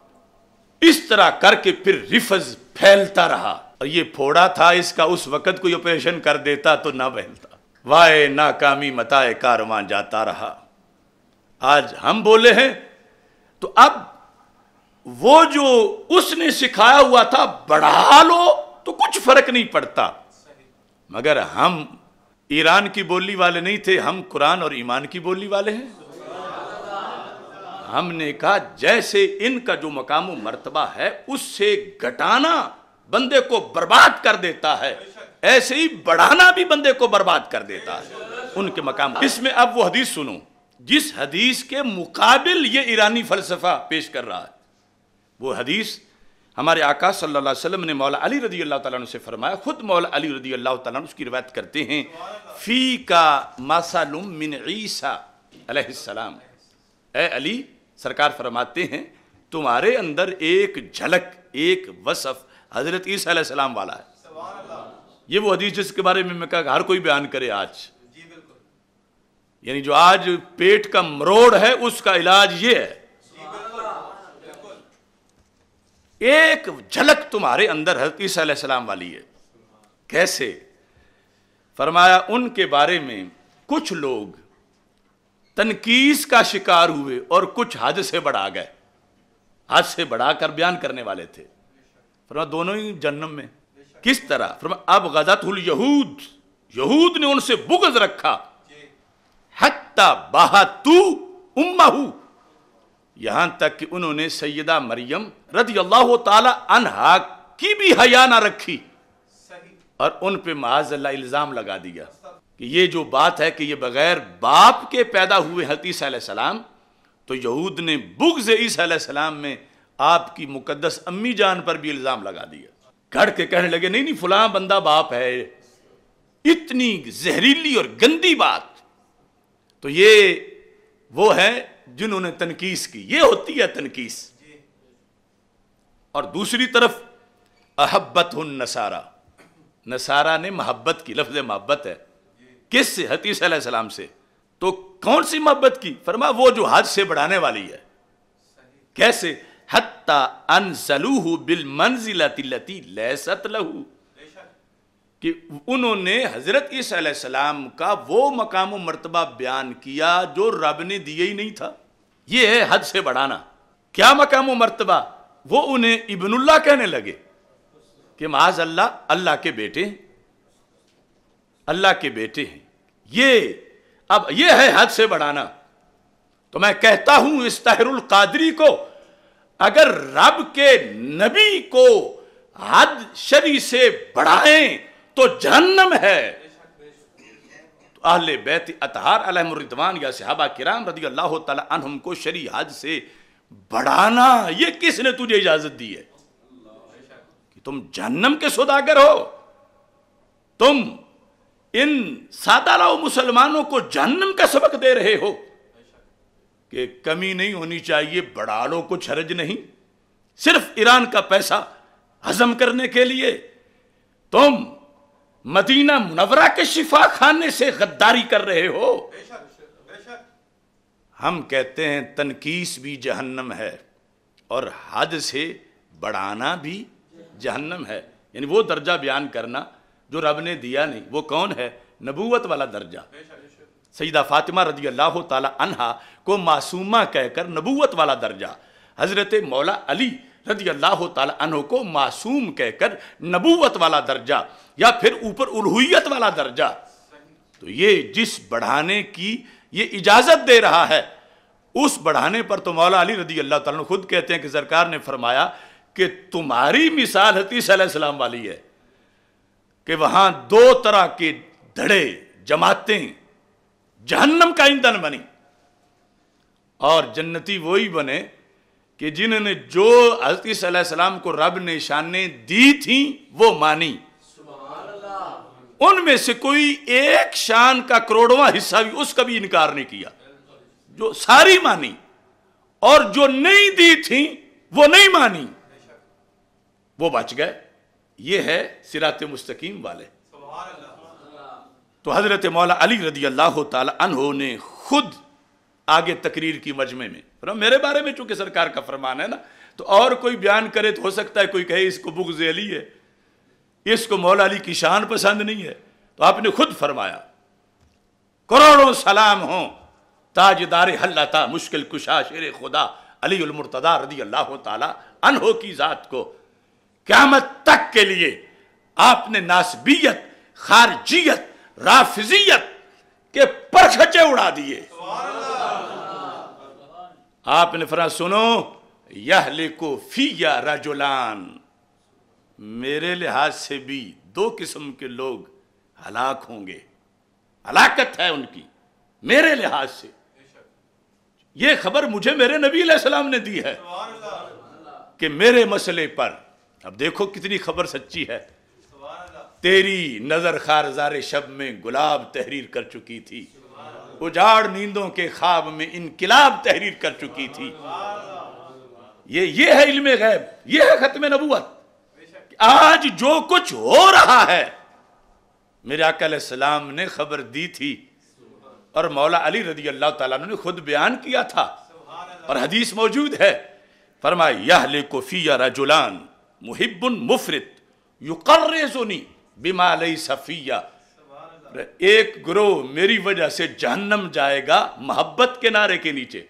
اس طرح کر کے پھر رفظ پھیلتا رہا، اور یہ پھوڑا تھا اس کا اس وقت کوئی آپریشن کر دیتا تو نہ بہلتا، وائے ناکامی متائے کارواں جاتا رہا۔ آج ہم بولے ہیں تو اب وہ جو اس نے سکھایا ہوا تھا بڑھا لو تو کچھ فرق نہیں پڑتا، مگر ہم ایران کی بولی والے نہیں تھے، ہم قرآن اور ایمان کی بولی والے ہیں۔ ہم نے کہا جیسے ان کا جو مقام و مرتبہ ہے اس سے گھٹانا بندے کو برباد کر دیتا ہے، ایسے ہی بڑھانا بھی بندے کو برباد کر دیتا ہے ان کے مقام۔ اس میں اب وہ حدیث سنو جس حدیث کے مقابل یہ ایرانی فلسفہ پیش کر رہا ہے۔ وہ حدیث ہمارے آقا صلی اللہ علیہ وسلم نے مولا علی رضی اللہ تعالیٰ عنہ سے فرمایا، خود مولا علی رضی اللہ تعالیٰ عنہ اس کی روایت کرتے ہیں، فی کا مثل من عیسیٰ علیہ السلام، اے علی سرکار فرماتے ہیں تمہارے اندر ایک جھلک، ایک وصف حضرت عیسیٰ علیہ السلام والا ہے۔ یہ وہ حدیث جس کے بارے میں میں کہا ہر کوئی بیان کرے آج، یعنی جو آج پیٹ کا مروڑ ہے اس کا علاج یہ ہے، ایک جھلک تمہارے اندر حضرت عیسیٰ علیہ السلام والی ہے۔ کیسے؟ فرمایا ان کے بارے میں کچھ لوگ تنقیس کا شکار ہوئے اور کچھ حد سے بڑھا گئے، حد سے بڑھا کر بیان کرنے والے تھے۔ فرمایا دونوں ہی جہنم میں۔ کس طرح؟ فرمایا اب غدت الیہود، یہود نے ان سے بغض رکھا، حتی بہتو امہ، یہاں تک کہ انہوں نے سیدہ مریم رضی اللہ تعالی عنہا کی بھی حیا نہ رکھی اور ان پہ معاذ اللہ الزام لگا دیا کہ یہ جو بات ہے کہ یہ بغیر باپ کے پیدا ہوئے عیسیٰ علیہ السلام، تو یہود نے بغض عیسیٰ علیہ السلام میں آپ کی مقدس امی جان پر بھی الزام لگا دیا، کھڑ کے کہنے لگے نہیں نہیں فلاں بندہ باپ ہے۔ اتنی زہریلی اور گندی بات۔ تو یہ وہ ہے جنہوں نے تنقیس کی، یہ ہوتی ہے تنقیس۔ اور دوسری طرف احبت النصارى، نصارہ نے محبت کی، لفظ محبت ہے کس سے؟ عیسیٰ علیہ السلام سے۔ تو کون سی محبت کی؟ فرمایا وہ جو حد سے بڑھانے والی ہے۔ کیسے؟ حتی انزلوہ بالمنزلۃ التی لیست لہ، کہ انہوں نے حضرت عیسیٰ علیہ السلام کا وہ مقام و مرتبہ بیان کیا جو رب نے دیا ہی نہیں تھا۔ یہ ہے حد سے بڑھانا۔ کیا مقام و مرتبہ؟ وہ انہیں ابن اللہ کہنے لگے کہ معاذ اللہ اللہ کے بیٹے ہیں، اللہ کے بیٹے ہیں۔ یہ اب یہ ہے حد سے بڑھانا۔ تو میں کہتا ہوں اس طاہر القادری کو، اگر رب کے نبی کو حد شرعی سے بڑھائیں تو جہنم ہے۔ تو اہل بیت اطہار علیہم الرضوان یا صحابہ کرام رضی اللہ تعالی عنہم کو شرعی حد سے بڑھانا، یہ کس نے تجھے اجازت دی ہے؟ کہ تم جہنم کے سوداگر ہو، تم ان سادہ لاؤ مسلمانوں کو جہنم کا سبق دے رہے ہو کہ کمی نہیں ہونی چاہیے، بڑھا لو کچھ حرج نہیں، صرف ایران کا پیسہ ہضم کرنے کے لیے تم مدینہ منورہ کے شفا خانے سے غداری کر رہے ہو۔ ہم کہتے ہیں تنقیس بھی جہنم ہے اور حد سے بڑھانا بھی جہنم ہے، یعنی وہ درجہ بیان کرنا جو رب نے دیا نہیں۔ وہ کون ہے؟ نبوت والا درجہ۔ سیدہ فاطمہ رضی اللہ تعالی عنہا کو معصومہ کہہ کر نبوت والا درجہ، حضرت مولا علی رضی اللہ تعالی عنہ کو معصوم کہہ کر نبوت والا درجہ، یا پھر اوپر الوہیت والا درجہ۔ تو یہ جس بڑھانے کی یہ اجازت دے رہا ہے، اس بڑھانے پر تو مولا علی رضی اللہ تعالیٰ عنہ خود کہتے ہیں کہ سرکار نے فرمایا کہ تمہاری مثال عیسیٰ علیہ السلام والی ہے کہ وہاں دو طرح کے دھڑے جماعتیں جہنم کا ایندھن بنی، اور جنتی وہی بنے کہ جنہوں نے جو حضرت عیسیٰ علیہ السلام کو رب نے شانیں دی تھیں وہ مانی، ان میں سے کوئی ایک شان کا کروڑواں حصہ بھی اس کا بھی انکار نہیں کیا، جو ساری مانی، اور جو نہیں دی تھیں وہ نہیں مانی، وہ بچ گئے۔ یہ ہے صراط مستقیم والے۔ تو حضرت مولا علی رضی اللہ تعالی عنہ نے خود آگے تقریر کی مجمع میں، میرے بارے میں چونکہ سرکار کا فرمان ہے نا، تو اور کوئی بیان کرے تو ہو سکتا ہے کوئی کہے اس کو بغض علی ہے، اس کو مولا علی کی شان پسند نہیں ہے، تو آپ نے خود فرمایا کروڑوں سلام ہوں تاجدار حلتا مشکل کشا شیر خدا علی المرتضی رضی اللہ تعالی عنہ کی ذات کو، قیامت تک کے لیے آپ نے ناسبیت، خارجیت، رافضیت کے پرکھچے اڑا دیے۔ آپ نے فرمایا سنو، یہلکو فی رجلان، میرے لحاظ سے بھی دو قسم کے لوگ ہلاک ہوں گے، ہلاکت ہے ان کی میرے لحاظ سے۔ یہ خبر مجھے میرے نبی علیہ السلام نے دی ہے کہ میرے مسئلے پر، اب دیکھو کتنی خبر سچی ہے، تیری نظر خارزار شب میں گلاب تحریر کر چکی تھی، اجاڑ نیندوں کے خواب میں انقلاب تحریر کر چکی تھی۔ یہ یہ ہے علم غیب، یہ ہے ختم نبوت۔ آج جو کچھ ہو رہا ہے میرے آقا علیہ السلام نے خبر دی تھی، اور مولا علی رضی اللہ تعالیٰ عنہ نے خود بیان کیا تھا، اور حدیث موجود ہے۔ فرمایا یہلک فی رجلان محب مفرط یقرزنی बिमा लैसा फिया, एक ग्रोह मेरी वजह से जहन्नम जाएगा मोहब्बत के नारे के नीचे,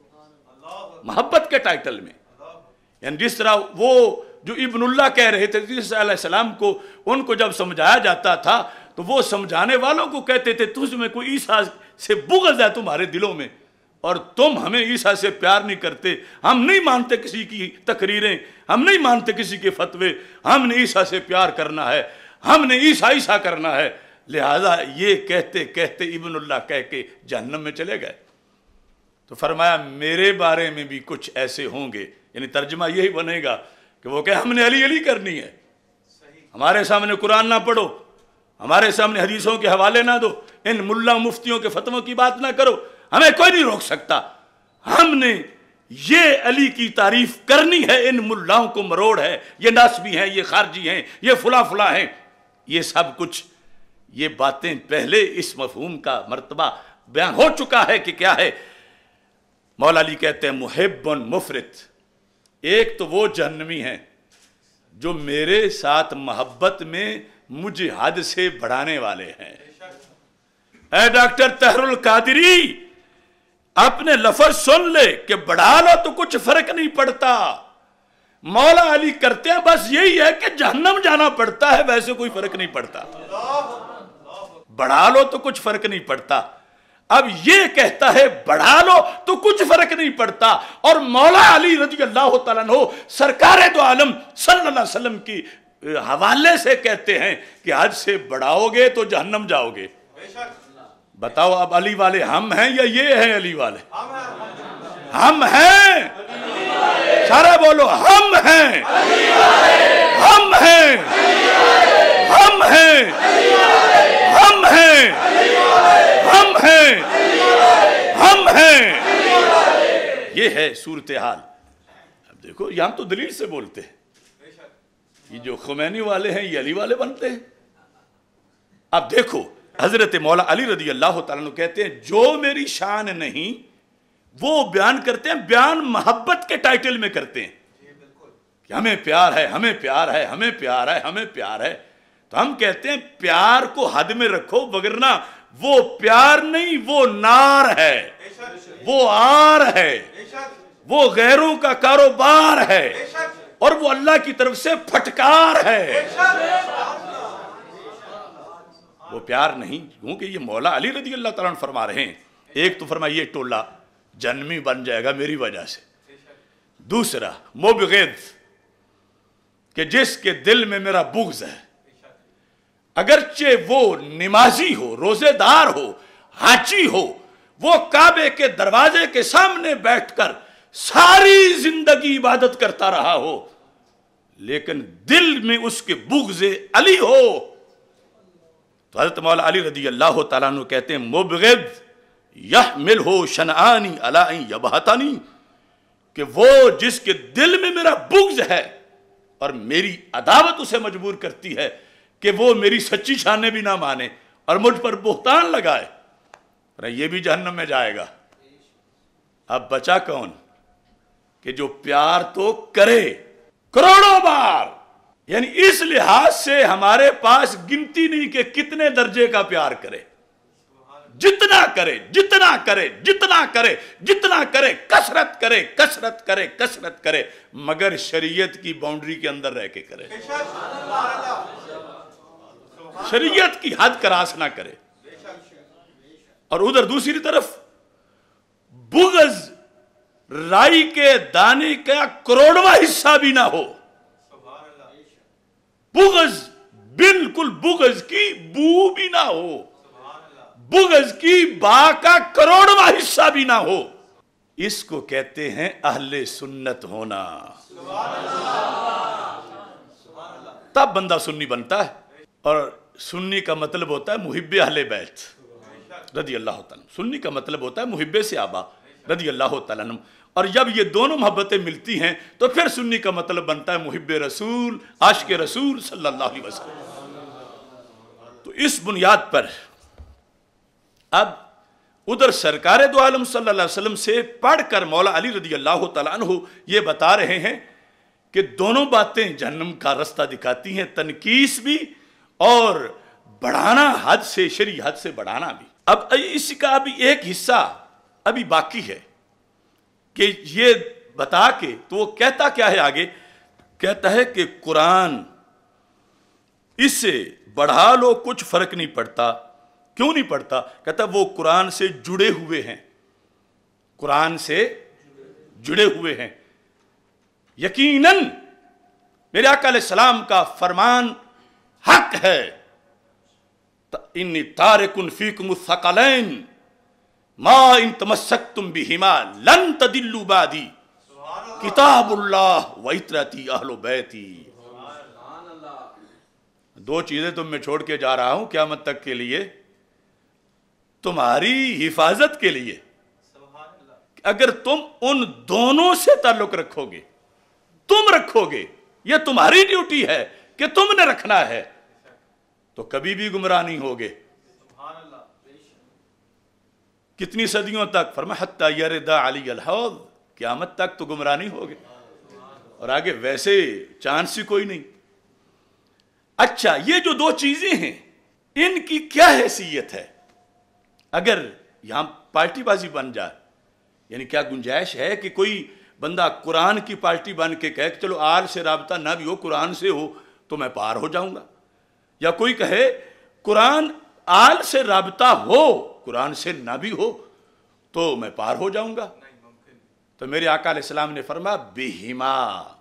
मोहब्बत के टाइटल में। यानी जिस तरह वो जो इब्नुल्लाह कह रहे थे ईसा अलैहिस्सलाम को, उनको जब समझाया जाता था तो वो समझाने वालों को कहते थे तुझमें कोई ईसा से बुग़्ज़ है तुम्हारे दिलों में, और तुम हमें ईसा से प्यार नहीं करते, हम नहीं मानते किसी की तकरीरें, हम नहीं मानते किसी के फतवे, हमने ईसा से प्यार करना है, हमने ईसा ईसा करना है। लिहाजा ये कहते कहते इब्नुल्लाह कह के जहन्नम में चले गए। तो फरमाया मेरे बारे में भी कुछ ऐसे होंगे, यानी तर्जुमा यही बनेगा कि वो कहे हमने अली अली करनी है, हमारे सामने कुरान ना पढ़ो, हमारे सामने हदीसों के हवाले ना दो, इन मुल्ला मुफ्तियों के फतवों की बात ना करो, हमें कोई नहीं रोक सकता, हमने ये अली की तारीफ करनी है, इन मुल्लाओं को मरोड़ है, ये नासबी हैं, ये खारजी हैं, ये फुला फुला हैं। ये सब कुछ ये बातें पहले इस मफहूम का मर्तबा बयान हो चुका है कि क्या है। मौला अली कहते हैं मुहिब्बुन मुफरित, एक तो वो जहन्नमी हैं जो मेरे साथ मोहब्बत में मुझे हद से बढ़ाने वाले हैं। ऐ डॉक्टर तहरुल कादरी, अपने लफ्ज सुन ले कि बढ़ा लो तो कुछ फर्क नहीं पड़ता, मौला अली करते हैं बस यही है कि जहन्नम जाना पड़ता है, वैसे कोई फर्क नहीं पड़ता, बढ़ा लो तो कुछ फर्क नहीं पड़ता। अब ये कहता है बढ़ा लो तो कुछ फर्क नहीं पड़ता, और मौला अली रज़ी अल्लाह तआला अन्हु सरकारे दो आलम सल्लल्लाहु अलैहि वसल्लम की हवाले से कहते हैं कि हद से बढ़ाओगे तो जहन्नम जाओगे। बताओ अब अली वाले हम हैं या ये हैं अली वाले? हम हैं, सारा बोलो हम हैं, हम हैं, हम हैं, हम हैं, हम हैं, हम हैं। ये है सूरत हाल। अब देखो यहां तो दलील से बोलते हैं, ये जो खुमैनी वाले हैं ये अली वाले बनते हैं। अब देखो हजरत मौला अली रज़ी अल्लाह तआला अन्हु कहते हैं जो मेरी शान नहीं वो बयान करते हैं, बयान मोहब्बत के टाइटल में करते हैं कि हमें प्यार है, हमें प्यार है, हमें प्यार है, हमें प्यार है। तो हम कहते हैं प्यार को हद में रखो, वगरना वो प्यार नहीं, वो नार है, वो आर है, वो गैरों का कारोबार है, और वो अल्लाह की तरफ से फटकार है, वो प्यार नहीं। क्योंकि ये मौला अली रज़ी अल्लाह तआला अन्हु फरमा रहे हैं, एक तो फरमा ये टोला जन्मी बन जाएगा मेरी वजह से, दूसरा मुबग़िद कि जिसके दिल में मेरा बुग़्ज़ है, अगरचे वो नमाजी हो, रोजेदार हो, हाजी हो, वो काबे के दरवाजे के सामने बैठकर सारी जिंदगी इबादत करता रहा हो, लेकिन दिल में उसके बुग़्ज़ अली हो, तो हज़रत मौला अली रज़ी अल्लाह तआला अन्हु कहते हैं मुबग़िद यहमिलहु शनआनी अला अन यबहतनी, कि वो जिसके दिल में मेरा बुग़्ज़ है और मेरी अदावत उसे मजबूर करती है कि वो मेरी सच्ची शाने भी ना माने और मुझ पर बुहतान लगाए, पर ये भी जहन्नम में जाएगा। अब बचा कौन कि जो प्यार तो करे करोड़ों बार, यानी इस लिहाज से हमारे पास गिनती नहीं कि कितने दर्जे का प्यार करे, जितना करे जितना करे जितना करे जितना करे, कसरत करे कसरत करे कसरत करे, मगर शरीयत की बाउंड्री के अंदर रह के करे, शरीयत की हद क्रॉस ना करे। और उधर दूसरी तरफ बुग़्ज़ राई के दाने का करोड़वां हिस्सा भी ना हो, बुग़्ज़ बिल्कुल बुग़्ज़ की बू भी ना हो, बुग़्ज़ की बा का करोड़वां हिस्सा भी ना हो, इसको कहते हैं अहले सुन्नत होना। तब बंदा सुन्नी बनता है, और सुन्नी का मतलब होता है मुहिब्बे अहले बैत रज़ी अल्लाह तआला, सुन्नी का मतलब होता है मुहिब्बे सहाबा रज़ी अल्लाह तआला अन्हुम। और जब ये दोनों मोहब्बतें मिलती हैं तो फिर सुन्नी का मतलब बनता है मुहिब्बे रसूल, आशिक़े रसूल सल्लल्लाहु अलैहि वसल्लम। तो इस बुनियाद पर अब उधर सरकारे दो आलम सल्लल्लाहु अलैहि वसल्लम से पढ़कर मौला अली रज़ी अल्लाह तआला अन्हु ये बता रहे हैं कि दोनों बातें जहन्नम का रास्ता दिखाती हैं, तनकीस भी اور بڑھانا حد سے، شرعی حد سے بڑھانا بھی۔ اب اس کا ابھی ایک حصہ ابھی باقی ہے کہ یہ بتا کے تو وہ کہتا کیا ہے آگے؟ کہتا ہے کہ قرآن اس سے بڑھا لو کچھ فرق نہیں پڑتا۔ کیوں نہیں پڑتا؟ کہتا وہ قرآن سے جڑے ہوئے ہیں، قرآن سے جڑے ہوئے ہیں۔ یقیناً میرے آقا علیہ السلام کا فرمان حق ہے، انی تارک فیکم الثقلین ما ان تمسکتم بہما لن تدلوا بعدی کتاب اللہ و عترتی اہل بیتی۔ دو چیزیں تم میں چھوڑ کے جا رہا ہوں قیامت تک کے لیے، تمہاری حفاظت کے لیے۔ اگر تم ان دونوں سے تعلق رکھو گے، تم رکھو گے، یہ تمہاری ڈیوٹی ہے کہ تم نے رکھنا ہے، تو کبھی بھی گمراہ نہیں ہوگے۔ کتنی صدیوں تک؟ فرمایا حتی یرد علی الحوض، قیامت تک تو گمراہ نہیں ہوگے۔ اور آگے ویسے چانس ہی کوئی نہیں۔ اچھا، یہ جو دو چیزیں ہیں ان کی کیا حیثیت ہے؟ اگر یہاں پارٹی بازی بن جائے، یعنی کیا گنجائش ہے کہ کوئی بندہ قرآن کی پارٹی بن کے کہے کہ چلو آل سے رابطہ نہ بھی ہو، قرآن سے ہو تو میں پار ہو جاؤں گا؟ یا کوئی کہے قرآن آل سے رابطہ ہو، قرآن سے نہ بھی ہو تو میں پار ہو جاؤں گا؟ تو میرے آقا علیہ السلام نے فرمایا بہما،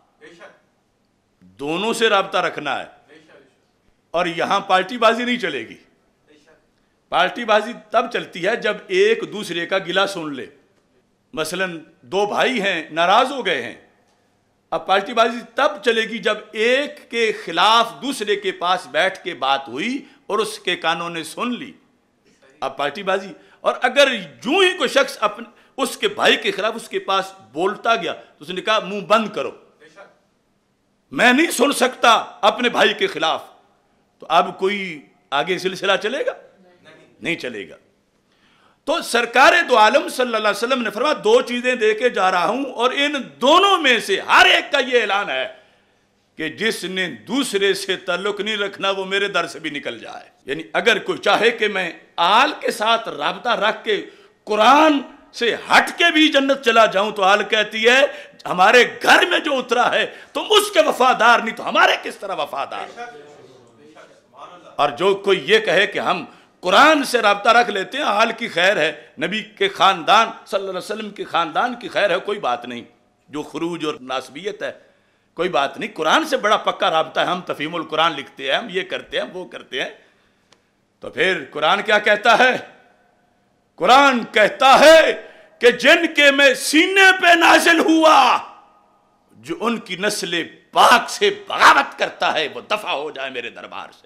دونوں سے رابطہ رکھنا ہے۔ اور یہاں پارٹی بازی نہیں چلے گی۔ پارٹی بازی تب چلتی ہے جب ایک دوسرے کا گلہ سن لے۔ مثلا دو بھائی ہیں، ناراض ہو گئے ہیں، اب پارٹی بازی تب چلے گی جب ایک کے خلاف دوسرے کے پاس بیٹھ کے بات ہوئی اور اس کے کانوں نے سن لی، اب پارٹی بازی۔ اور اگر یوں ہی کوئی شخص اپنے اس کے بھائی کے خلاف اس کے پاس بولتا گیا تو اس نے کہا منہ بند کرو، میں نہیں سن سکتا اپنے بھائی کے خلاف، تو اب کوئی آگے سلسلہ چلے گا؟ نہیں چلے گا۔ تو سرکار دو عالم صلی اللہ علیہ وسلم نے فرمایا دو چیزیں دے کے جا رہا ہوں، اور ان دونوں میں سے ہر ایک کا یہ اعلان ہے کہ جس نے دوسرے سے تعلق نہیں رکھنا وہ میرے در سے بھی نکل جائے۔ یعنی اگر کوئی چاہے کہ میں آل کے ساتھ رابطہ رکھ کے قرآن سے ہٹ کے بھی جنت چلا جاؤں، تو آل کہتی ہے ہمارے گھر میں جو اترا ہے تم اس کے وفادار نہیں تو ہمارے کس طرح وفادار؟ اور جو کوئی یہ کہے کہ ہم قرآن سے رابطہ رکھ لیتے ہیں، آل کی خیر ہے، نبی کے خاندان صلی اللہ علیہ وسلم کے خاندان کی خیر ہے، کوئی بات نہیں، جو خروج اور ناسبیت ہے کوئی بات نہیں، قرآن سے بڑا پکا رابطہ ہے، ہم تفہیم القرآن لکھتے ہیں، ہم یہ کرتے ہیں وہ کرتے ہیں۔ تو پھر قرآن کیا کہتا ہے؟ قرآن کہتا ہے کہ جن کے میں سینے پہ نازل ہوا، جو ان کی نسل پاک سے بغاوت کرتا ہے وہ دفع ہو جائے میرے دربار سے۔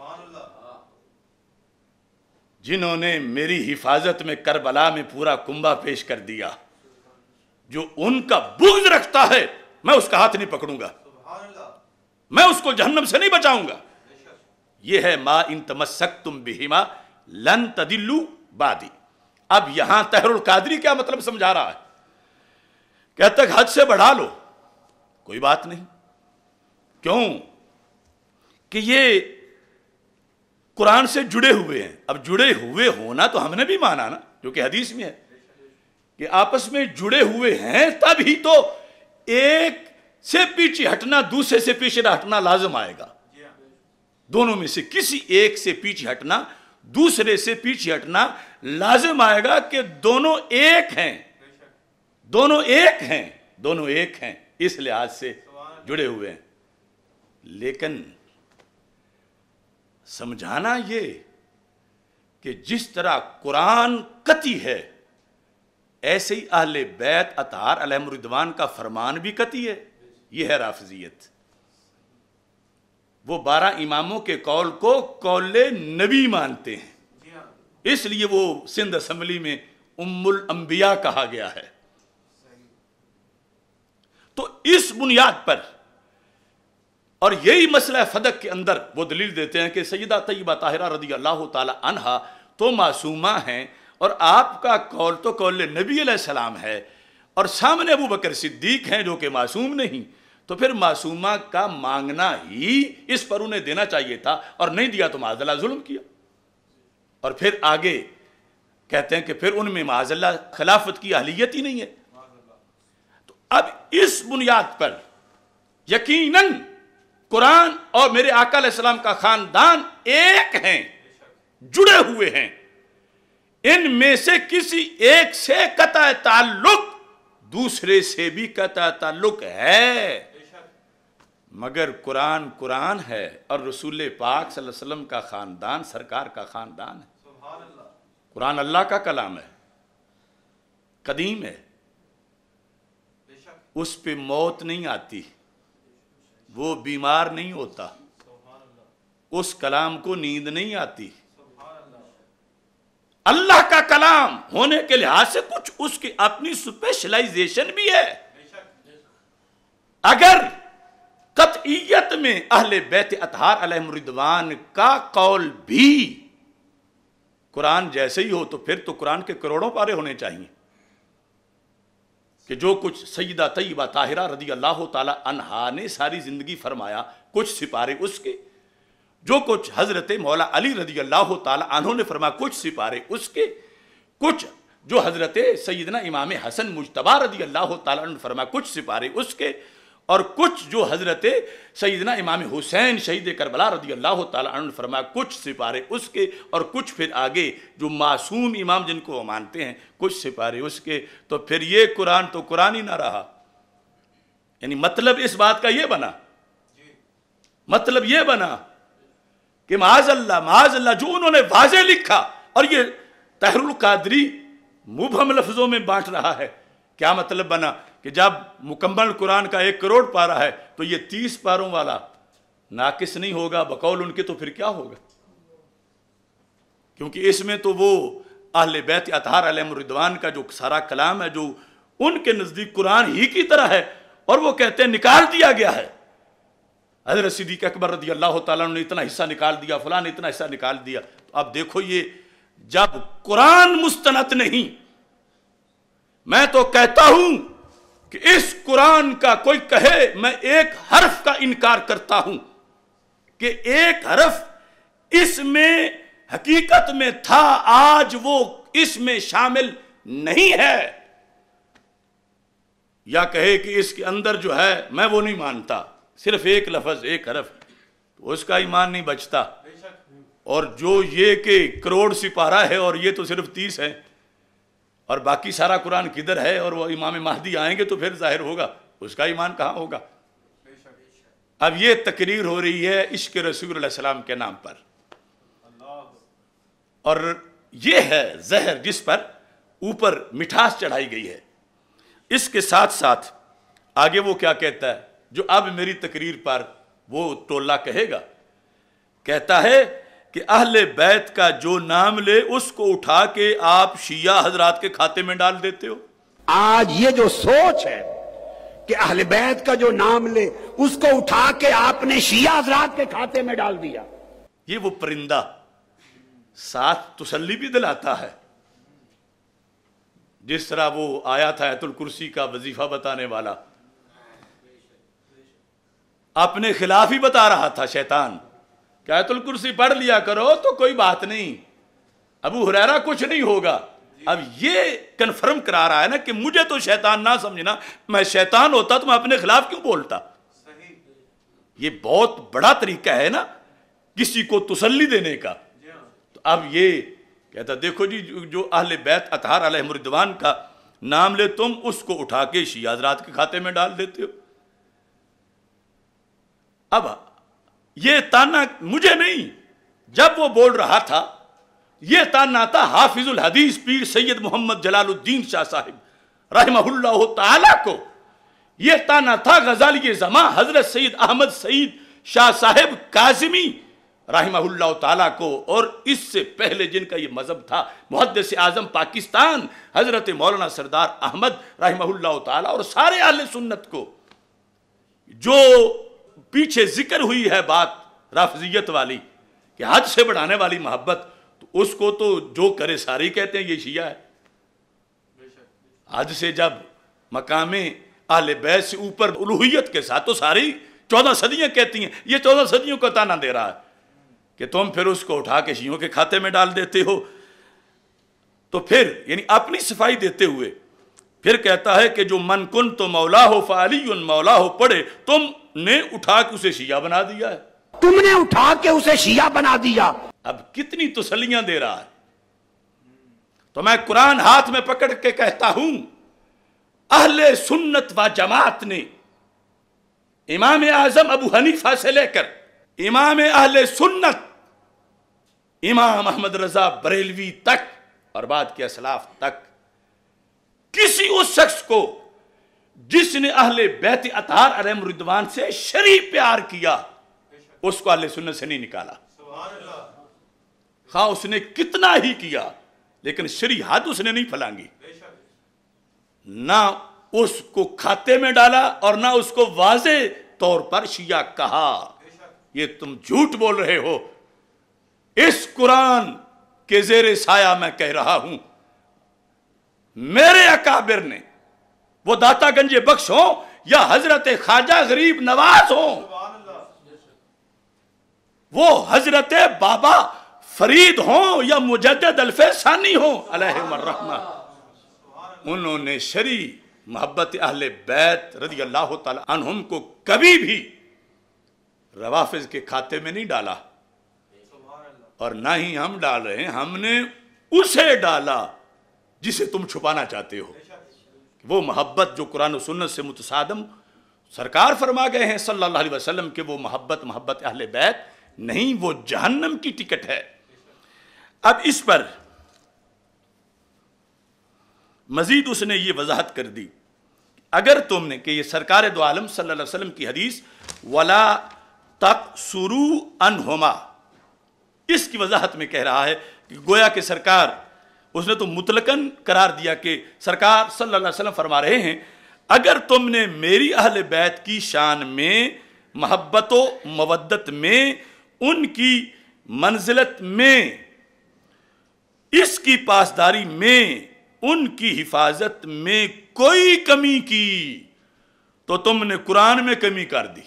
جنہوں نے میری حفاظت میں کربلا میں پورا کنبہ پیش کر دیا، جو ان کا بغض رکھتا ہے میں اس کا ہاتھ نہیں پکڑوں گا، میں اس کو جہنم سے نہیں بچاؤں گا۔ یہ ہے ما ان تمسکتم بہما لن تدلوا بعدی۔ اب یہاں طاہر القادری کیا مطلب سمجھا رہا ہے؟ کہتا ہے حد سے بڑھا لو، کوئی بات نہیں۔ کیوں؟ کہ یہ قرآن سے جڑے ہوئے ہیں۔ اب جڑے ہوئے ہونا تو ہم نے بھی مانا نا، جو کہ حدیث میں ہے کہ آپس میں جڑے ہوئے ہیں، تب ہی تو ایک سے پیچھے ہٹنا دوسرے سے پیچھے ہٹنا لازم آئے گا۔ دونوں میں سے کسی ایک سے پیچھے ہٹنا، دوسرے سے پیچھے ہٹنا لازم آئے گا کہ دونوں ایک ہیں، دونوں ایک ہیں، دونوں ایک ہیں، اس لحاظ سے جڑے ہوئے ہیں۔ لیکن سمجھانا یہ کہ جس طرح قرآن قطعی ہے، ایسے ہی اہل بیت اطہار علیہم الرضوان کا فرمان بھی قطعی ہے۔ یہ ہے رافضیت۔ وہ بارہ اماموں کے قول کو قول نبی مانتے ہیں، اس لیے وہ سندھ اسمبلی میں ام الانبیاء کہا گیا ہے۔ تو اس بنیاد پر، اور یہی مسئلہ فدق کے اندر وہ دلیل دیتے ہیں کہ سیدہ طیبہ طاہرہ رضی اللہ تعالی عنہا تو معصومہ ہیں، اور آپ کا قول تو قول نبی علیہ السلام ہے، اور سامنے ابو بکر صدیق ہیں جو کہ معصوم نہیں، تو پھر معصومہ کا مانگنا ہی اس پر انہیں دینا چاہیے تھا، اور نہیں دیا تو معاذ اللہ ظلم کیا۔ اور پھر آگے کہتے ہیں کہ پھر ان میں معاذ اللہ خلافت کی اہلیت ہی نہیں ہے۔ تو اب اس بنیاد پر یقیناً قرآن اور میرے آقا علیہ السلام کا خاندان ایک ہیں، جڑے ہوئے ہیں، ان میں سے کسی ایک سے قطع تعلق دوسرے سے بھی قطع تعلق ہے، مگر قرآن قرآن ہے اور رسول پاک صلی اللہ علیہ وسلم کا خاندان سرکار کا خاندان ہے۔ قرآن اللہ کا کلام ہے، قدیم ہے، اس پہ موت نہیں آتی، وہ بیمار نہیں ہوتا، اس کلام کو نیند نہیں آتی۔ اللہ کا کلام ہونے کے لحاظ سے کچھ اس کی اپنی سپیشلائزیشن بھی ہے۔ اگر قطعیت میں اہل بیت اطہار علیہم الرضوان کا قول بھی قرآن جیسے ہی ہو تو پھر تو قرآن کے کروڑوں پارے ہونے چاہیے کہ جو کچھ سیدہ طیبہ طاہرہ رضی اللہ تعالی عنہا نے ساری زندگی فرمایا، کچھ سپارے اس کے، جو کچھ حضرت مولا علی رضی اللہ تعالی عنہ نے فرمایا کچھ سپارے اس کے، کچھ جو حضرت سیدنا امام حسن مجتبی رضی اللہ تعالی عنہ نے فرمایا کچھ سپارے اس کے، اور کچھ جو حضرت سیدنا امام حسین شہید کربلا رضی اللہ تعالی عنہ نے فرمایا کچھ سپارے اس کے، اور کچھ پھر آگے جو معصوم امام جن کو وہ مانتے ہیں کچھ سپارے اس کے۔ تو پھر یہ قرآن تو قرآن ہی نہ رہا۔ یعنی مطلب اس بات کا یہ بنا مطلب یہ بنا کہ معاذ اللہ معاذ اللہ جو انہوں نے واضح لکھا، اور یہ طاہر القادری مبہم لفظوں میں بانٹ رہا ہے، کیا مطلب بنا کہ جب مکمل قرآن کا ایک کروڑ پارہ ہے تو یہ تیس پاروں والا ناقص نہیں ہوگا بقول ان کے، تو پھر کیا ہوگا؟ کیونکہ اس میں تو وہ اہل بیت اطہار علیہم الرضوان کا جو سارا کلام ہے جو ان کے نزدیک قرآن ہی کی طرح ہے، اور وہ کہتے ہیں نکال دیا گیا ہے، حضرت صدیق اکبر رضی اللہ تعالیٰ نے اتنا حصہ نکال دیا، فلاں نے اتنا حصہ نکال دیا۔ تو اب دیکھو یہ جب قرآن مستند نہیں، میں تو کہتا ہوں کہ اس قرآن کا کوئی کہے میں ایک حرف کا انکار کرتا ہوں کہ ایک حرف اس میں حقیقت میں تھا، آج وہ اس میں شامل نہیں ہے، یا کہے کہ اس کے اندر جو ہے میں وہ نہیں مانتا، صرف ایک لفظ ایک حرف، تو اس کا ایمان نہیں بچتا۔ اور جو یہ کہ کروڑ سپارہ ہے اور یہ تو صرف تیس ہے، اور باقی سارا قرآن کدھر ہے، اور وہ امام مہدی آئیں گے تو پھر ظاہر ہوگا، اس کا ایمان کہاں ہوگا؟ اب یہ تقریر ہو رہی ہے عشق رسول علیہ السلام کے نام پر، اور یہ ہے زہر جس پر اوپر مٹھاس چڑھائی گئی ہے۔ اس کے ساتھ ساتھ آگے وہ کیا کہتا ہے جو اب میری تقریر پر وہ ٹولہ کہے گا، کہتا ہے کہ اہل بیت کا جو نام لے اس کو اٹھا کے آپ شیعہ حضرات کے کھاتے میں ڈال دیتے ہو۔ آج یہ جو سوچ ہے کہ اہل بیت کا جو نام لے اس کو اٹھا کے آپ نے شیعہ حضرات کے کھاتے میں ڈال دیا، یہ وہ پرندہ ساتھ تسلی بھی دلاتا ہے، جس طرح وہ آیا تھا آیت الکرسی کا وظیفہ بتانے والا، اپنے خلاف ہی بتا رہا تھا شیطان کہ آیت الکرسی پڑھ لیا کرو تو کوئی بات نہیں، ابو ہریرہ کچھ نہیں ہوگا۔ اب یہ کنفرم کرا رہا ہے نا کہ مجھے تو شیطان نہ سمجھنا، میں شیطان ہوتا تو میں اپنے خلاف کیوں بولتا؟ یہ بہت بڑا طریقہ ہے نا کسی کو تسلی دینے کا۔ تو اب یہ کہتا دیکھو جی جو اہل بیت اطہار علیہم الرضوان کا نام لے تم اس کو اٹھا کے شیعہ حضرات کے کھاتے میں ڈال دیتے ہو۔ اب یہ تانا مجھے نہیں، جب وہ بول رہا تھا یہ تانا تھا حافظ الحدیث پیر سید محمد جلال الدین شاہ صاحب رحمہ اللہ تعالیٰ کو، یہ تانا تھا غزالی زماں حضرت سید احمد سعید شاہ صاحب کاظمی رحمہ اللہ تعالیٰ کو، اور اس سے پہلے جن کا یہ مذہب تھا محدث اعظم پاکستان حضرت مولانا سردار احمد رحمہ اللہ تعالیٰ، اور سارے اہل سنت کو۔ جو پیچھے ذکر ہوئی ہے بات رافضیت والی کہ حد سے بڑھانے والی محبت، تو اس کو تو جو کرے ساری کہتے ہیں یہ شیعہ ہے۔ حد سے جب مقام اہل بیت سے اوپر الوہیت کے ساتھ تو ساری چودہ صدیاں کہتی ہیں. یہ چودہ صدیوں کا تانا دے رہا ہے کہ تم پھر اس کو اٹھا کے شیعوں کے کھاتے میں ڈال دیتے ہو. تو پھر یعنی اپنی صفائی دیتے ہوئے پھر کہتا ہے کہ جو من کن تو مولا ہو فعلی مولا ہو پڑھے تم نے اٹھا کے اسے شیعہ بنا دیا ہے. تم نے اٹھا کے اسے شیعہ بنا دیا. اب کتنی تسلیاں دے رہا ہے. تو میں قرآن ہاتھ میں پکڑ کے کہتا ہوں اہل سنت و جماعت نے امام اعظم ابو حنیفہ سے لے کر امام اہل سنت امام احمد رضا بریلوی تک اور بعد کے اسلاف تک کسی اس شخص کو جس نے اہل بیت اطہار علیہم رضوان سے شریف پیار کیا اس کو اہل سنت سے نہیں نکالا. خواہ اس نے کتنا ہی کیا لیکن شریع حد اس نے نہیں پھلانگی. نہ اس کو کھاتے میں ڈالا اور نہ اس کو واضح طور پر شیعہ کہا. یہ تم جھوٹ بول رہے ہو. اس قرآن کے زیر سایہ میں کہہ رہا ہوں میرے اکابر نے وہ داتا گنج بخش ہوں یا حضرت خواجہ غریب نواز ہوں وہ حضرت بابا فرید ہوں یا مجدد الف ثانی ہوں علیہم الرحمہ انہوں نے شرع محبت اہل بیت رضی اللہ تعالی عنہم کو کبھی بھی روافض کے کھاتے میں نہیں ڈالا اور نہ ہی ہم ڈال رہے ہیں. ہم نے اسے ڈالا جسے تم چھپانا چاہتے ہو. وہ محبت جو قرآن و سنت سے متصادم سرکار فرما گئے ہیں صلی اللہ علیہ وسلم کہ وہ محبت محبت اہل بیت نہیں وہ جہنم کی ٹکٹ ہے. اب اس پر مزید اس نے یہ وضاحت کر دی اگر تم نے کہ یہ سرکار دو عالم صلی اللہ علیہ وسلم کی حدیث وَلَا تَقْصُرُوا عَنْهُمَا اس کی وضاحت میں کہہ رہا ہے کہ گویا کہ سرکار اس نے تو مطلقاً قرار دیا کہ سرکار صلی اللہ علیہ وسلم فرما رہے ہیں اگر تم نے میری اہل بیت کی شان میں محبت و مودت میں ان کی منزلت میں اس کی پاسداری میں ان کی حفاظت میں کوئی کمی کی تو تم نے قرآن میں کمی کر دی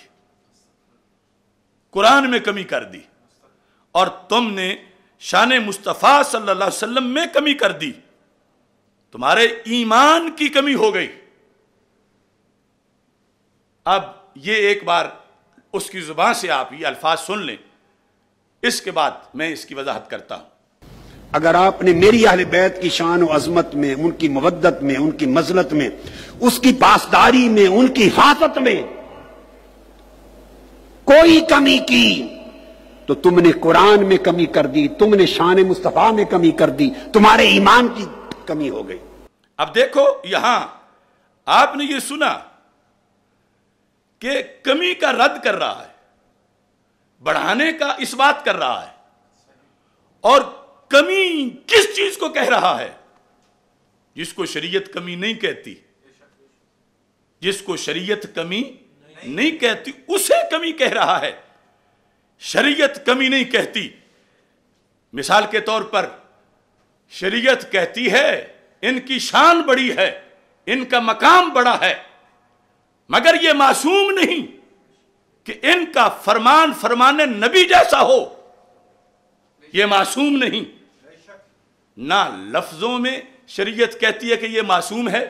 قرآن میں کمی کر دی اور تم نے شان مصطفیٰ صلی اللہ علیہ وسلم میں کمی کر دی تمہارے ایمان کی کمی ہو گئی. اب یہ ایک بار اس کی زبان سے آپ یہ الفاظ سن لیں اس کے بعد میں اس کی وضاحت کرتا ہوں. اگر آپ نے میری اہل بیت کی شان و عظمت میں ان کی مودت میں ان کی مزلت میں اس کی پاسداری میں ان کی حفاظت میں کوئی کمی کی تو تم نے قرآن میں کمی کر دی تم نے شان مصطفیٰ میں کمی کر دی تمہارے ایمان کی کمی ہو گئی. اب دیکھو یہاں آپ نے یہ سنا کہ کمی کا رد کر رہا ہے بڑھانے کا اس بات کر رہا ہے اور کمی کس چیز کو کہہ رہا ہے جس کو شریعت کمی نہیں کہتی جس کو شریعت کمی نہیں کہتی اسے کمی کہہ رہا ہے. شریعت کمی نہیں کہتی. مثال کے طور پر شریعت کہتی ہے ان کی شان بڑی ہے ان کا مقام بڑا ہے مگر یہ معصوم نہیں کہ ان کا فرمان فرمان نبی جیسا ہو. یہ معصوم نہیں. نہ لفظوں میں شریعت کہتی ہے کہ یہ معصوم ہے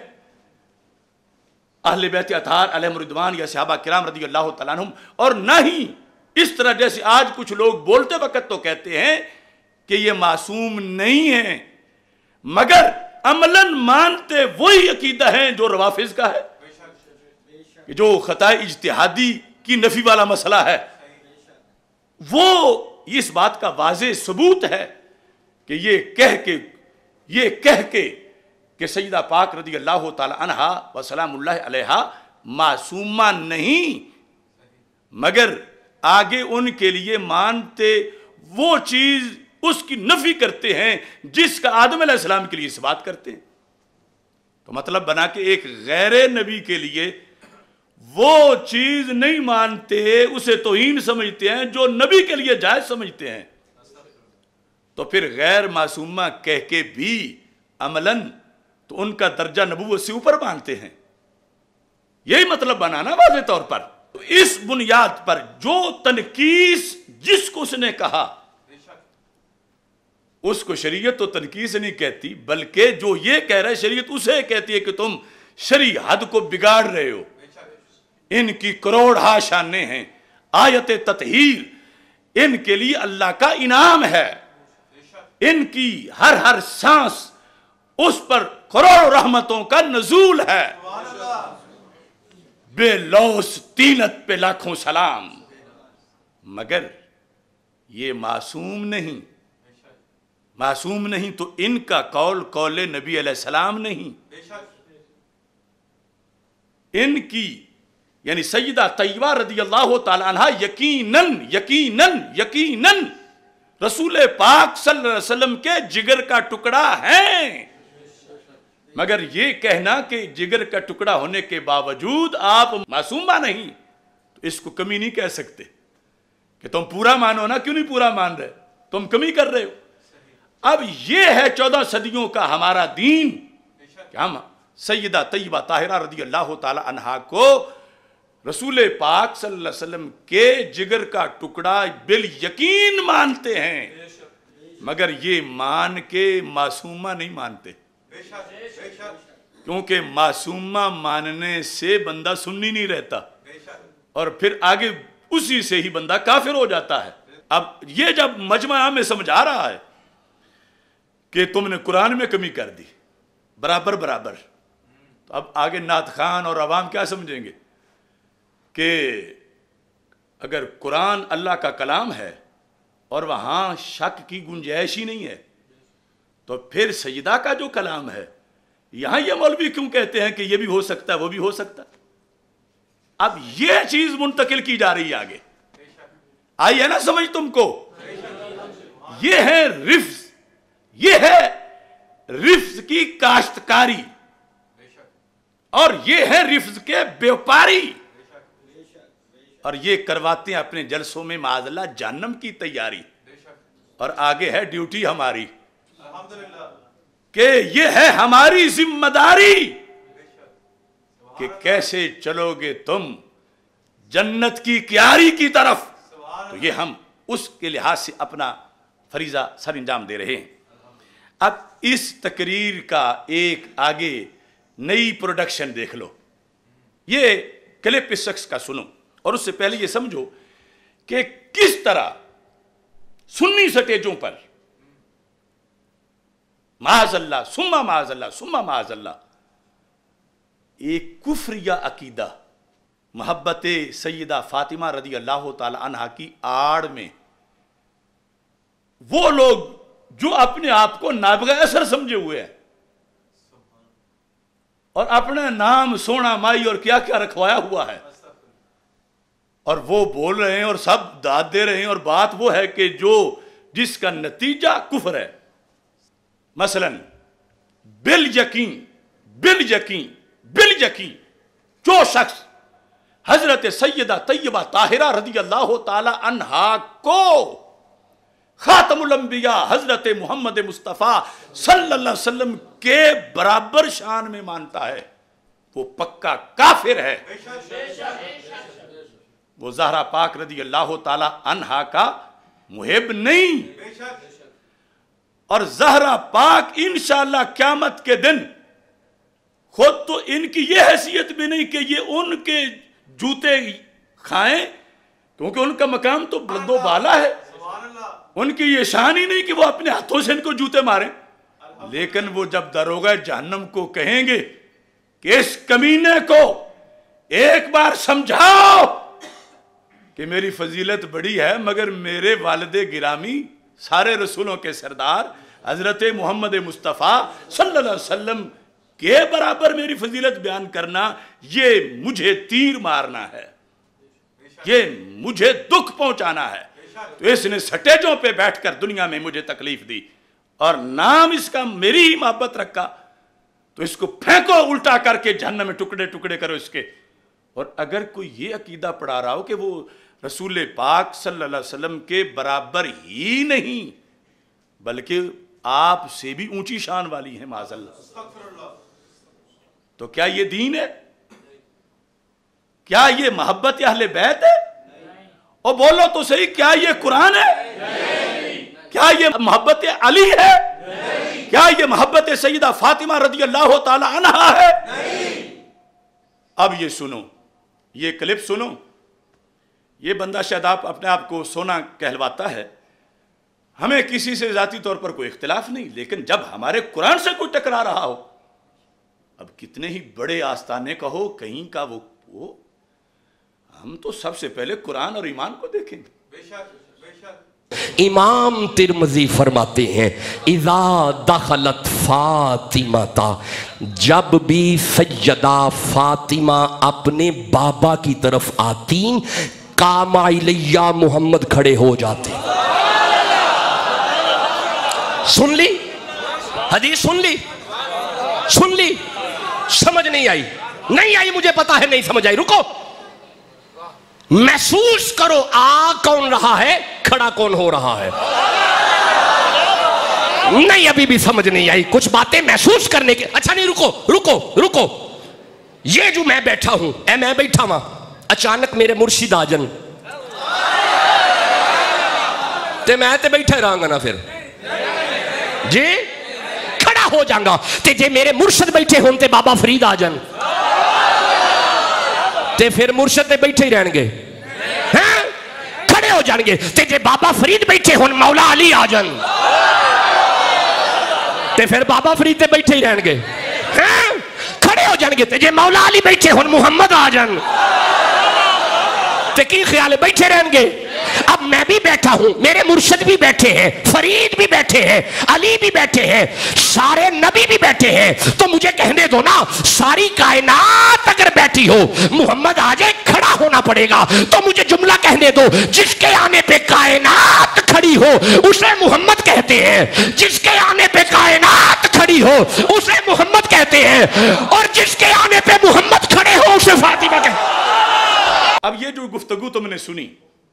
اہل بیت اطہار علیہم رضوان یا صحابہ کرام رضی اللہ تعالیٰ عنہم اور نہ ہی اس طرح جیسے آج کچھ لوگ بولتے وقت تو کہتے ہیں کہ یہ معصوم نہیں ہیں مگر عملاً مانتے وہی عقیدہ ہیں جو روافض کا ہے جو خطا اجتہادی کی نفی والا مسئلہ ہے. وہ اس بات کا واضح ثبوت ہے کہ یہ کہہ کے یہ کہہ کے کہ سیدہ پاک رضی اللہ تعالی عنہا و سلام اللہ علیہا معصومہ نہیں مگر آگے ان کے لیے مانتے وہ چیز اس کی نفی کرتے ہیں جس کا آدم علیہ السلام کے لیے اس بات کرتے ہیں. تو مطلب بنا کہ ایک غیر نبی کے لیے وہ چیز نہیں مانتے اسے توہین سمجھتے ہیں جو نبی کے لیے جائز سمجھتے ہیں. تو پھر غیر معصومہ کہہ کے بھی عملاً تو ان کا درجہ نبوت سے اوپر مانتے ہیں. یہی مطلب بنانا واضح طور پر. تو اس بنیاد پر جو تنقیس جس کو اس نے کہا اس کو شریعت تو تنقیس نہیں کہتی، بلکہ جو یہ کہہ رہا ہے شریعت اسے کہتی ہے کہ تم شرعی حد کو بگاڑ رہے ہو. ان کی کروڑ ہا شانیں ہیں. آیت تطہیر ان کے لیے اللہ کا انعام ہے. ان کی ہر ہر سانس اس پر کروڑ رحمتوں کا نزول ہے. بے لوث تینت پہ لاکھوں سلام. مگر یہ معصوم نہیں، معصوم نہیں تو ان کا قول قول نبی علیہ السلام نہیں. ان کی یعنی سیدہ طیبہ رضی اللہ تعالی عنہ یقیناً یقیناً یقیناً رسول پاک صلی اللہ علیہ وسلم کے جگر کا ٹکڑا ہیں. مگر یہ کہنا کہ جگر کا ٹکڑا ہونے کے باوجود آپ معصومہ نہیں، تو اس کو کمی نہیں کہہ سکتے کہ تم پورا مانو نا. کیوں نہیں پورا مان رہے؟ تم کمی کر رہے ہو. اب یہ ہے چودہ صدیوں کا ہمارا دین کہ ہم سیدہ طیبہ طاہرہ رضی اللہ تعالی عنہا کو رسول پاک صلی اللہ علیہ وسلم کے جگر کا ٹکڑا بال یقین مانتے ہیں، مگر یہ مان کے معصومہ نہیں مانتے. کیونکہ معصومہ ماننے سے بندہ سنی نہیں رہتا اور پھر آگے اسی سے ہی بندہ کافر ہو جاتا ہے. اب یہ جب مجمع میں سمجھا رہا ہے کہ تم نے قرآن میں کمی کر دی برابر برابر، تو اب آگے نعت خان اور عوام کیا سمجھیں گے کہ اگر قرآن اللہ کا کلام ہے اور وہاں شک کی گنجائش ہی نہیں ہے تو پھر سیدہ کا جو کلام ہے یہاں یہ مولوی کیوں کہتے ہیں کہ یہ بھی ہو سکتا ہے وہ بھی ہو سکتا ہے. اب یہ چیز منتقل کی جا رہی ہے آگے. آئی ہے نا سمجھ تم کو؟ یہ ہے رفض، یہ ہے رفض کی کاشتکاری اور یہ ہے رفض کے بیوپاری. اور یہ کرواتے ہیں اپنے جلسوں میں معاذ اللہ جہنم کی تیاری. اور آگے ہے ڈیوٹی ہماری کہ یہ ہے ہماری ذمہ داری کہ کیسے چلو گے تم جنت کی کیاری کی طرف. تو یہ ہم اس کے لحاظ سے اپنا فریضہ سر انجام دے رہے ہیں. اب اس تقریر کا ایک آگے نئی پروڈکشن دیکھ لو. یہ کلپ اس شخص کا سنو اور اس سے پہلے یہ سمجھو کہ کس طرح سنی سٹیجوں پر معاذ اللہ ثم معاذ اللہ ثم معاذ اللہ ایک کفر یا عقیدہ محبت سیدہ فاطمہ رضی اللہ تعالی عنہ کی آڑ میں وہ لوگ جو اپنے آپ کو نابغہ اثر سمجھے ہوئے ہیں اور اپنا نام سونا مائی اور کیا کیا رکھوایا ہوا ہے اور وہ بول رہے ہیں اور سب داد دے رہے ہیں اور بات وہ ہے کہ جو جس کا نتیجہ کفر ہے. مثلا بال یقین بال یقین بال یقین جو شخص حضرت سیدہ طیبہ طاہرہ رضی اللہ تعالی عنہا کو خاتم الانبیاء حضرت محمد مصطفیٰ صلی اللہ علیہ وسلم کے برابر شان میں مانتا ہے وہ پکا کافر ہے. وہ زہرا پاک رضی اللہ تعالی عنہا کا محب نہیں. اور زہرا پاک انشاءاللہ قیامت کے دن خود تو ان کی یہ حیثیت بھی نہیں کہ یہ ان کے جوتے کھائیں کیونکہ ان کا مقام تو بلند و بالا ہے. ان کی یہ شان ہی نہیں کہ وہ اپنے ہاتھوں سے ان کو جوتے ماریں. لیکن وہ جب داروغہ جہنم کو کہیں گے کہ اس کمینے کو ایک بار سمجھاؤ کہ میری فضیلت بڑی ہے مگر میرے والد گرامی سارے رسولوں کے سردار حضرت محمد مصطفیٰ صلی اللہ علیہ وسلم کے برابر میری فضیلت بیان کرنا یہ مجھے تیر مارنا ہے، یہ مجھے دکھ پہنچانا ہے. تو اس نے سٹیجوں پہ بیٹھ کر دنیا میں مجھے تکلیف دی اور نام اس کا میری ہی محبت رکھا تو اس کو پھینکو الٹا کر کے جہنم میں ٹکڑے ٹکڑے کرو اس کے. اور اگر کوئی یہ عقیدہ پڑھا رہا ہو کہ وہ رسول پاک صلی اللہ علیہ وسلم کے برابر ہی نہیں بلکہ آپ سے بھی اونچی شان والی ہیں معاذ اللہ، تو کیا یہ دین ہے؟ کیا یہ محبت اہل بیت ہے؟ اور بولو تو صحیح، کیا یہ قرآن ہے؟ کیا یہ محبت علی ہے؟ کیا یہ محبت سیدہ فاطمہ رضی اللہ تعالی عنہا ہے؟ اب یہ سنو، یہ کلپ سنو. یہ بندہ شاید آپ اپنے آپ کو سونا کہلواتا ہے. ہمیں کسی سے ذاتی طور پر کوئی اختلاف نہیں، لیکن جب ہمارے قرآن سے کوئی ٹکرا رہا ہو، اب کتنے ہی بڑے آستانے کا ہو، کہیں کا وہ ہو، ہم تو سب سے پہلے قرآن اور ایمان کو دیکھیں گے. امام ترمذی فرماتے ہیں اذا دخلت فاطمہ تا، جب بھی سیدہ فاطمہ اپنے بابا کی طرف آتی، قام الیہ محمد کھڑے ہو جاتے. سن لی حدیث، سن لی سن لی سمجھ نہیں آئی؟ نہیں آئی مجھے پتا ہے، نہیں سمجھ آئی. رکو، محسوس کرو آ کون رہا ہے، کھڑا کون ہو رہا ہے. نہیں ابھی بھی سمجھ نہیں آئی، کچھ باتیں محسوس کرنے کے. اچھا نہیں، رکو رکو رکو. یہ جو میں بیٹھا ہوں، اے میں بیٹھا ہوں، اچانک میرے مرشد آ جن تے میں تے بیٹھا رہاں گا نا، پھر جی کھڑا ہو جاؤں گا. تے جے میرے مرشد بیٹھے ہوں تے بابا فرید آ جن تے پھر مرشد تے بیٹھے ہی رہن گے، کھڑے ہو جان گے. تے جے بابا فرید بیٹھے ہوں مولا علی آ جان تے پھر بابا فرید تے بیٹھے ہی رہن گے، کھڑے ہو جان گے. تے جے مولا علی بیٹھے ہوں محمد آ جان تے کی خیال ہے، بیٹھے رہن گے. اب میں بھی بیٹھا ہوں، میرے مرشد بھی بیٹھے ہیں، فرید بھی بیٹھے ہیں، علی بھی بیٹھے ہیں، سارے نبی بھی بیٹھے ہیں. تو مجھے کہنے دو نا، ساری کائنات اگر بیٹھی ہو، محمد آ جائے کھڑا ہونا پڑے گا. تو مجھے جملہ کہنے دو، جس کے آنے پہ کائنات کھڑی ہو اسے محمد کہتے ہیں، جس کے آنے پہ کائنات کھڑی ہو اسے محمد کہتے ہیں، اور جس کے آنے پہ محمد کھڑے ہو اسے فاطمہ کہتے ہیں. اب یہ جو گفتگو تم نے سنی،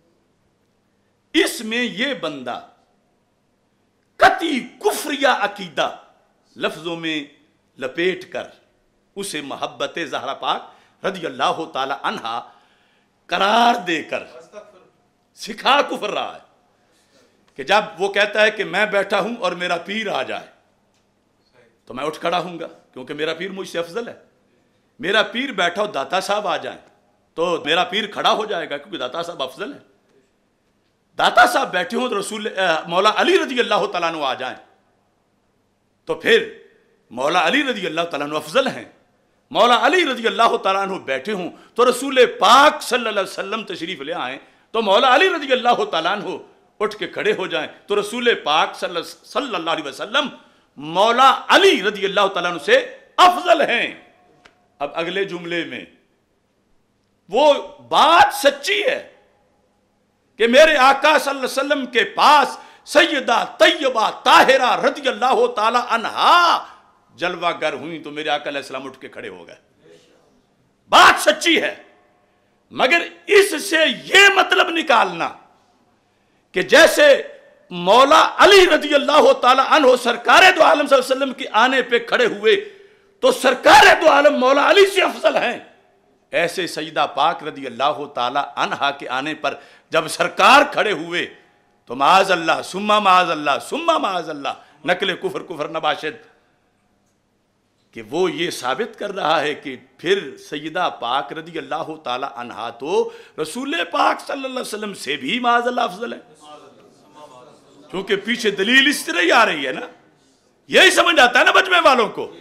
اس میں یہ بندہ قطعی کفریہ عقیدہ لفظوں میں لپیٹ کر اسے محبت زہرا پاک رضی اللہ تعالی عنہا قرار دے کر سکھا کفر رہا ہے. کہ جب وہ کہتا ہے کہ میں بیٹھا ہوں اور میرا پیر آ جائے تو میں اٹھ کھڑا ہوں گا، کیونکہ میرا پیر مجھ سے افضل ہے. میرا پیر بیٹھا ہو، داتا صاحب آ جائیں تو میرا پیر کھڑا ہو جائے گا، کیونکہ داتا صاحب افضل ہے. داتا صاحب بیٹھے ہوں تو رسول مولا علی رضی اللہ تعالیٰ عنہ آ جائیں تو پھر مولا علی رضی اللہ تعالیٰ عنہ افضل ہیں. مولا علی رضی اللہ تعالیٰ عنہ بیٹھے ہوں تو رسول پاک صلی اللہ علیہ وسلم تشریف لے آئیں تو مولا علی رضی اللہ تعالیٰ عنہ اٹھ کے کھڑے ہو جائیں تو رسول پاک صلی اللہ علیہ وسلم مولا علی رضی اللہ تعالیٰ عنہ سے افضل ہیں. اب اگلے جملے میں وہ بات سچی ہے کہ میرے آقا صلی اللہ علیہ وسلم کے پاس سیدہ طیبہ طاہرہ رضی اللہ تعالی عنہا جلوہ گر ہوئی تو میرے آقا علیہ السلام اٹھ کے کھڑے ہو گئے. بات سچی ہے، مگر اس سے یہ مطلب نکالنا کہ جیسے مولا علی رضی اللہ تعالی عنہ سرکار دو عالم صلی اللہ علیہ وسلم کے آنے پہ کھڑے ہوئے تو سرکار دو عالم مولا علی سے افضل ہیں، ایسے سیدہ پاک رضی اللہ تعالی عنہا کے آنے پر جب سرکار کھڑے ہوئے تو معاذ اللہ ثم معاذ اللہ ثم معاذ اللہ نقل کفر کفر نباشد کہ وہ یہ ثابت کر رہا ہے کہ پھر سیدہ پاک رضی اللہ تعالی عنہا تو رسول پاک صلی اللہ علیہ وسلم سے بھی معاذ اللہ افضل ہے، کیونکہ پیچھے دلیل اس طرح ہی آ رہی ہے نا. یہی سمجھ آتا ہے نا مجمع والوں کو.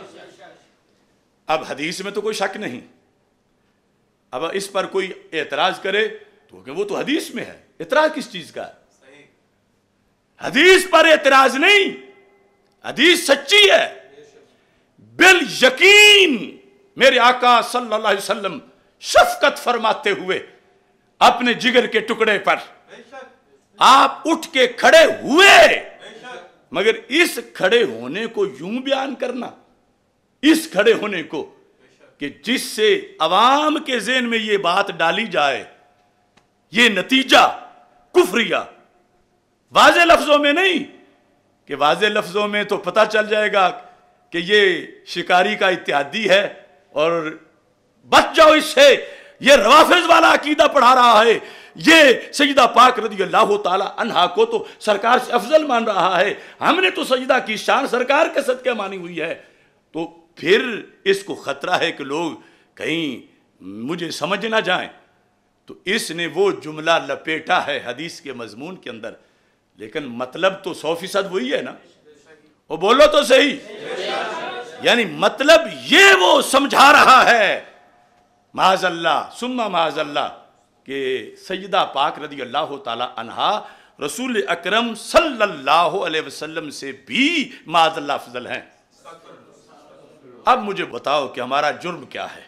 اب حدیث میں تو کوئی شک نہیں، اب اس پر کوئی اعتراض کرے تو کہ وہ تو حدیث میں ہے، اعتراض کس چیز کا ہے؟ حدیث پر اعتراض نہیں، حدیث سچی ہے. بال یقین میرے آقا صلی اللہ علیہ وسلم شفقت فرماتے ہوئے اپنے جگر کے ٹکڑے پر آپ اٹھ کے کھڑے ہوئے، مگر اس کھڑے ہونے کو یوں بیان کرنا، اس کھڑے ہونے کو کہ جس سے عوام کے ذہن میں یہ بات ڈالی جائے، یہ نتیجہ کفریہ واضح لفظوں میں نہیں کہ واضح لفظوں میں تو پتہ چل جائے گا کہ یہ شکاری کا اتحادی ہے اور بچ جاؤ اس سے یہ روافظ والا عقیدہ پڑھا رہا ہے، یہ سیدہ پاک رضی اللہ تعالی عنہا کو تو سرکار سے افضل مان رہا ہے، ہم نے تو سیدہ کی شان سرکار کے صدقے مانی ہوئی ہے، تو پھر اس کو خطرہ ہے کہ لوگ کہیں مجھے سمجھ نہ جائیں، تو اس نے وہ جملہ لپیٹا ہے حدیث کے مضمون کے اندر، لیکن مطلب تو سو فیصد وہی ہے نا، وہ بولو تو صحیح، یعنی مطلب یہ وہ سمجھا رہا ہے معاذ اللہ ثم معاذ اللہ کہ سیدہ پاک رضی اللہ تعالی عنہا رسول اکرم صلی اللہ علیہ وسلم سے بھی معاذ اللہ افضل ہیں۔ اب مجھے بتاؤ کہ ہمارا جرم کیا ہے؟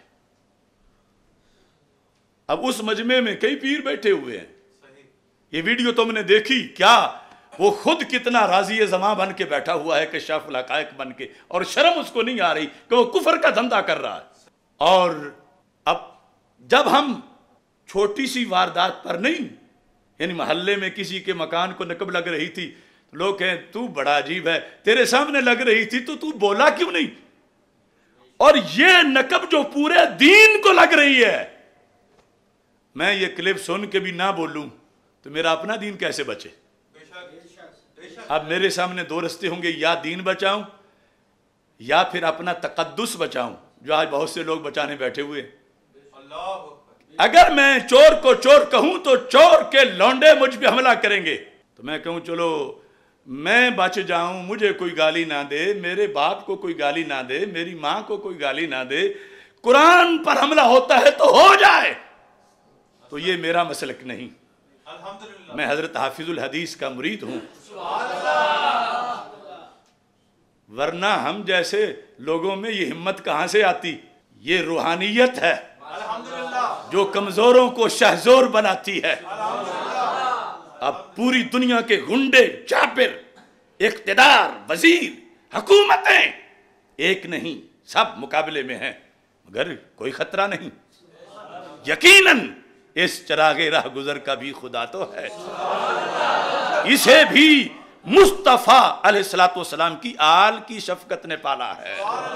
اب اس مجمع میں کئی پیر بیٹھے ہوئے ہیں، یہ ویڈیو تم نے دیکھی کیا؟ وہ خود کتنا راضی زماں بن کے بیٹھا ہوا ہے، کشاف الحقائق بن کے، اور شرم اس کو نہیں آ رہی کہ وہ کفر کا دھندا کر رہا ہے۔ اور اب جب ہم چھوٹی سی واردات پر نہیں، یعنی محلے میں کسی کے مکان کو نقب لگ رہی تھی، لوگ کہیں تو بڑا عجیب ہے، تیرے سامنے لگ رہی تھی تو تو بولا کیوں نہیں؟ اور یہ نقب جو پورے دین کو لگ رہی ہے، میں یہ کلپ سن کے بھی نہ بولوں تو میرا اپنا دین کیسے بچے؟ اب میرے سامنے دو رستے ہوں گے، یا دین بچاؤں یا پھر اپنا تقدس بچاؤں، جو آج بہت سے لوگ بچانے بیٹھے ہوئے۔ اگر میں چور کو چور کہوں تو چور کے لونڈے مجھ پہ حملہ کریں گے، تو میں کہوں چلو میں بچ جاؤں، مجھے کوئی گالی نہ دے، میرے باپ کو کوئی گالی نہ دے، میری ماں کو کوئی گالی نہ دے، قرآن پر حملہ ہوتا ہے تو ہو جائے، تو یہ میرا مسلک نہیں۔ میں حضرت حافظ الحدیث کا مرید ہوں، ورنہ ہم جیسے لوگوں میں یہ ہمت کہاں سے آتی؟ یہ روحانیت ہے جو کمزوروں کو شہزور بناتی ہے۔ اب پوری دنیا کے گنڈے، چاپر، اقتدار، وزیر، حکومتیں ایک نہیں، سب مقابلے میں ہیں، مگر کوئی خطرہ نہیں۔ یقیناً اس چراغ راہ گزر کا بھی خدا تو ہے، اسے بھی مصطفیٰ علیہ السلام کی آل کی شفقت نے پالا ہے۔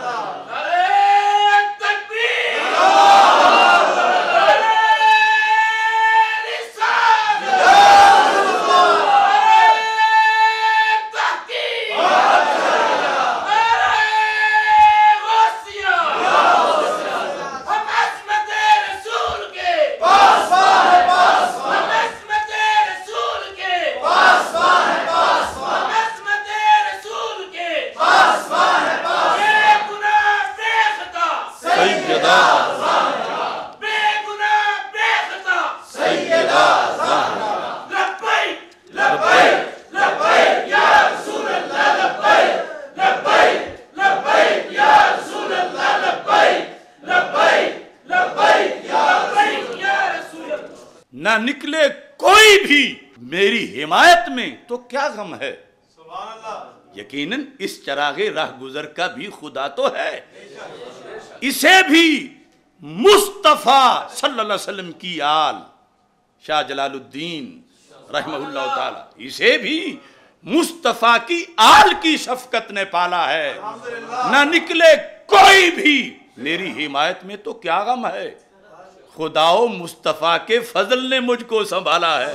نہ نکلے کوئی بھی میری حمایت میں تو کیا غم ہے، یقیناً اس چراغ راہ گزر کا بھی خدا تو ہے، اسے بھی مصطفیٰ صلی اللہ علیہ وسلم کی آل، شاہ جلال الدین رحمہ اللہ تعالی، اسے بھی مصطفیٰ کی آل کی شفقت نے پالا ہے، نہ نکلے کوئی بھی میری حمایت میں تو کیا غم ہے، خدا و مصطفیٰ کے فضل نے مجھ کو سنبھالا ہے۔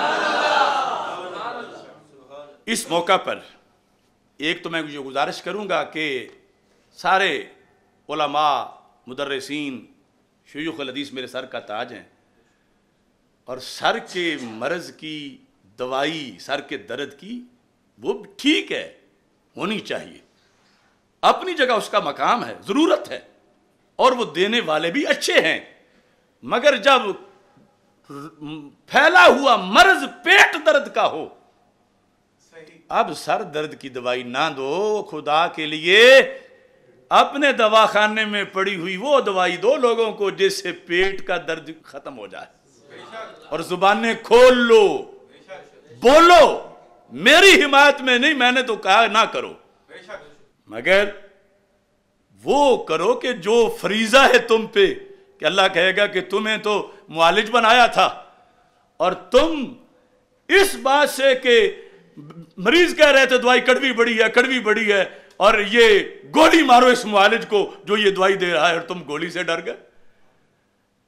اس موقع پر ایک تو میں یہ گزارش کروں گا کہ سارے علماء، مدرسین، شیوخ الحدیث میرے سر کا تاج ہیں، اور سر کے مرض کی دوائی، سر کے درد کی، وہ ٹھیک ہے، ہونی چاہیے، اپنی جگہ اس کا مقام ہے، ضرورت ہے، اور وہ دینے والے بھی اچھے ہیں، مگر جب پھیلا ہوا مرض پیٹ درد کا ہو، اب سر درد کی دوائی نہ دو، خدا کے لیے اپنے دواخانے میں پڑی ہوئی وہ دوائی دو لوگوں کو جس سے پیٹ کا درد ختم ہو جائے، اور زبانیں کھول لو، بولو، میری حمایت میں نہیں، میں نے تو کہا نہ کرو، مگر وہ کرو کہ جو فریضہ ہے تم پہ، کہ اللہ کہے گا کہ تمہیں تو معالج بنایا تھا، اور تم اس بات سے کہ مریض کہہ رہے تھے دوائی کڑوی بڑی ہے، کڑوی بڑی ہے، اور یہ گولی مارو اس معالج کو جو یہ دوائی دے رہا ہے، اور تم گولی سے ڈر گئے۔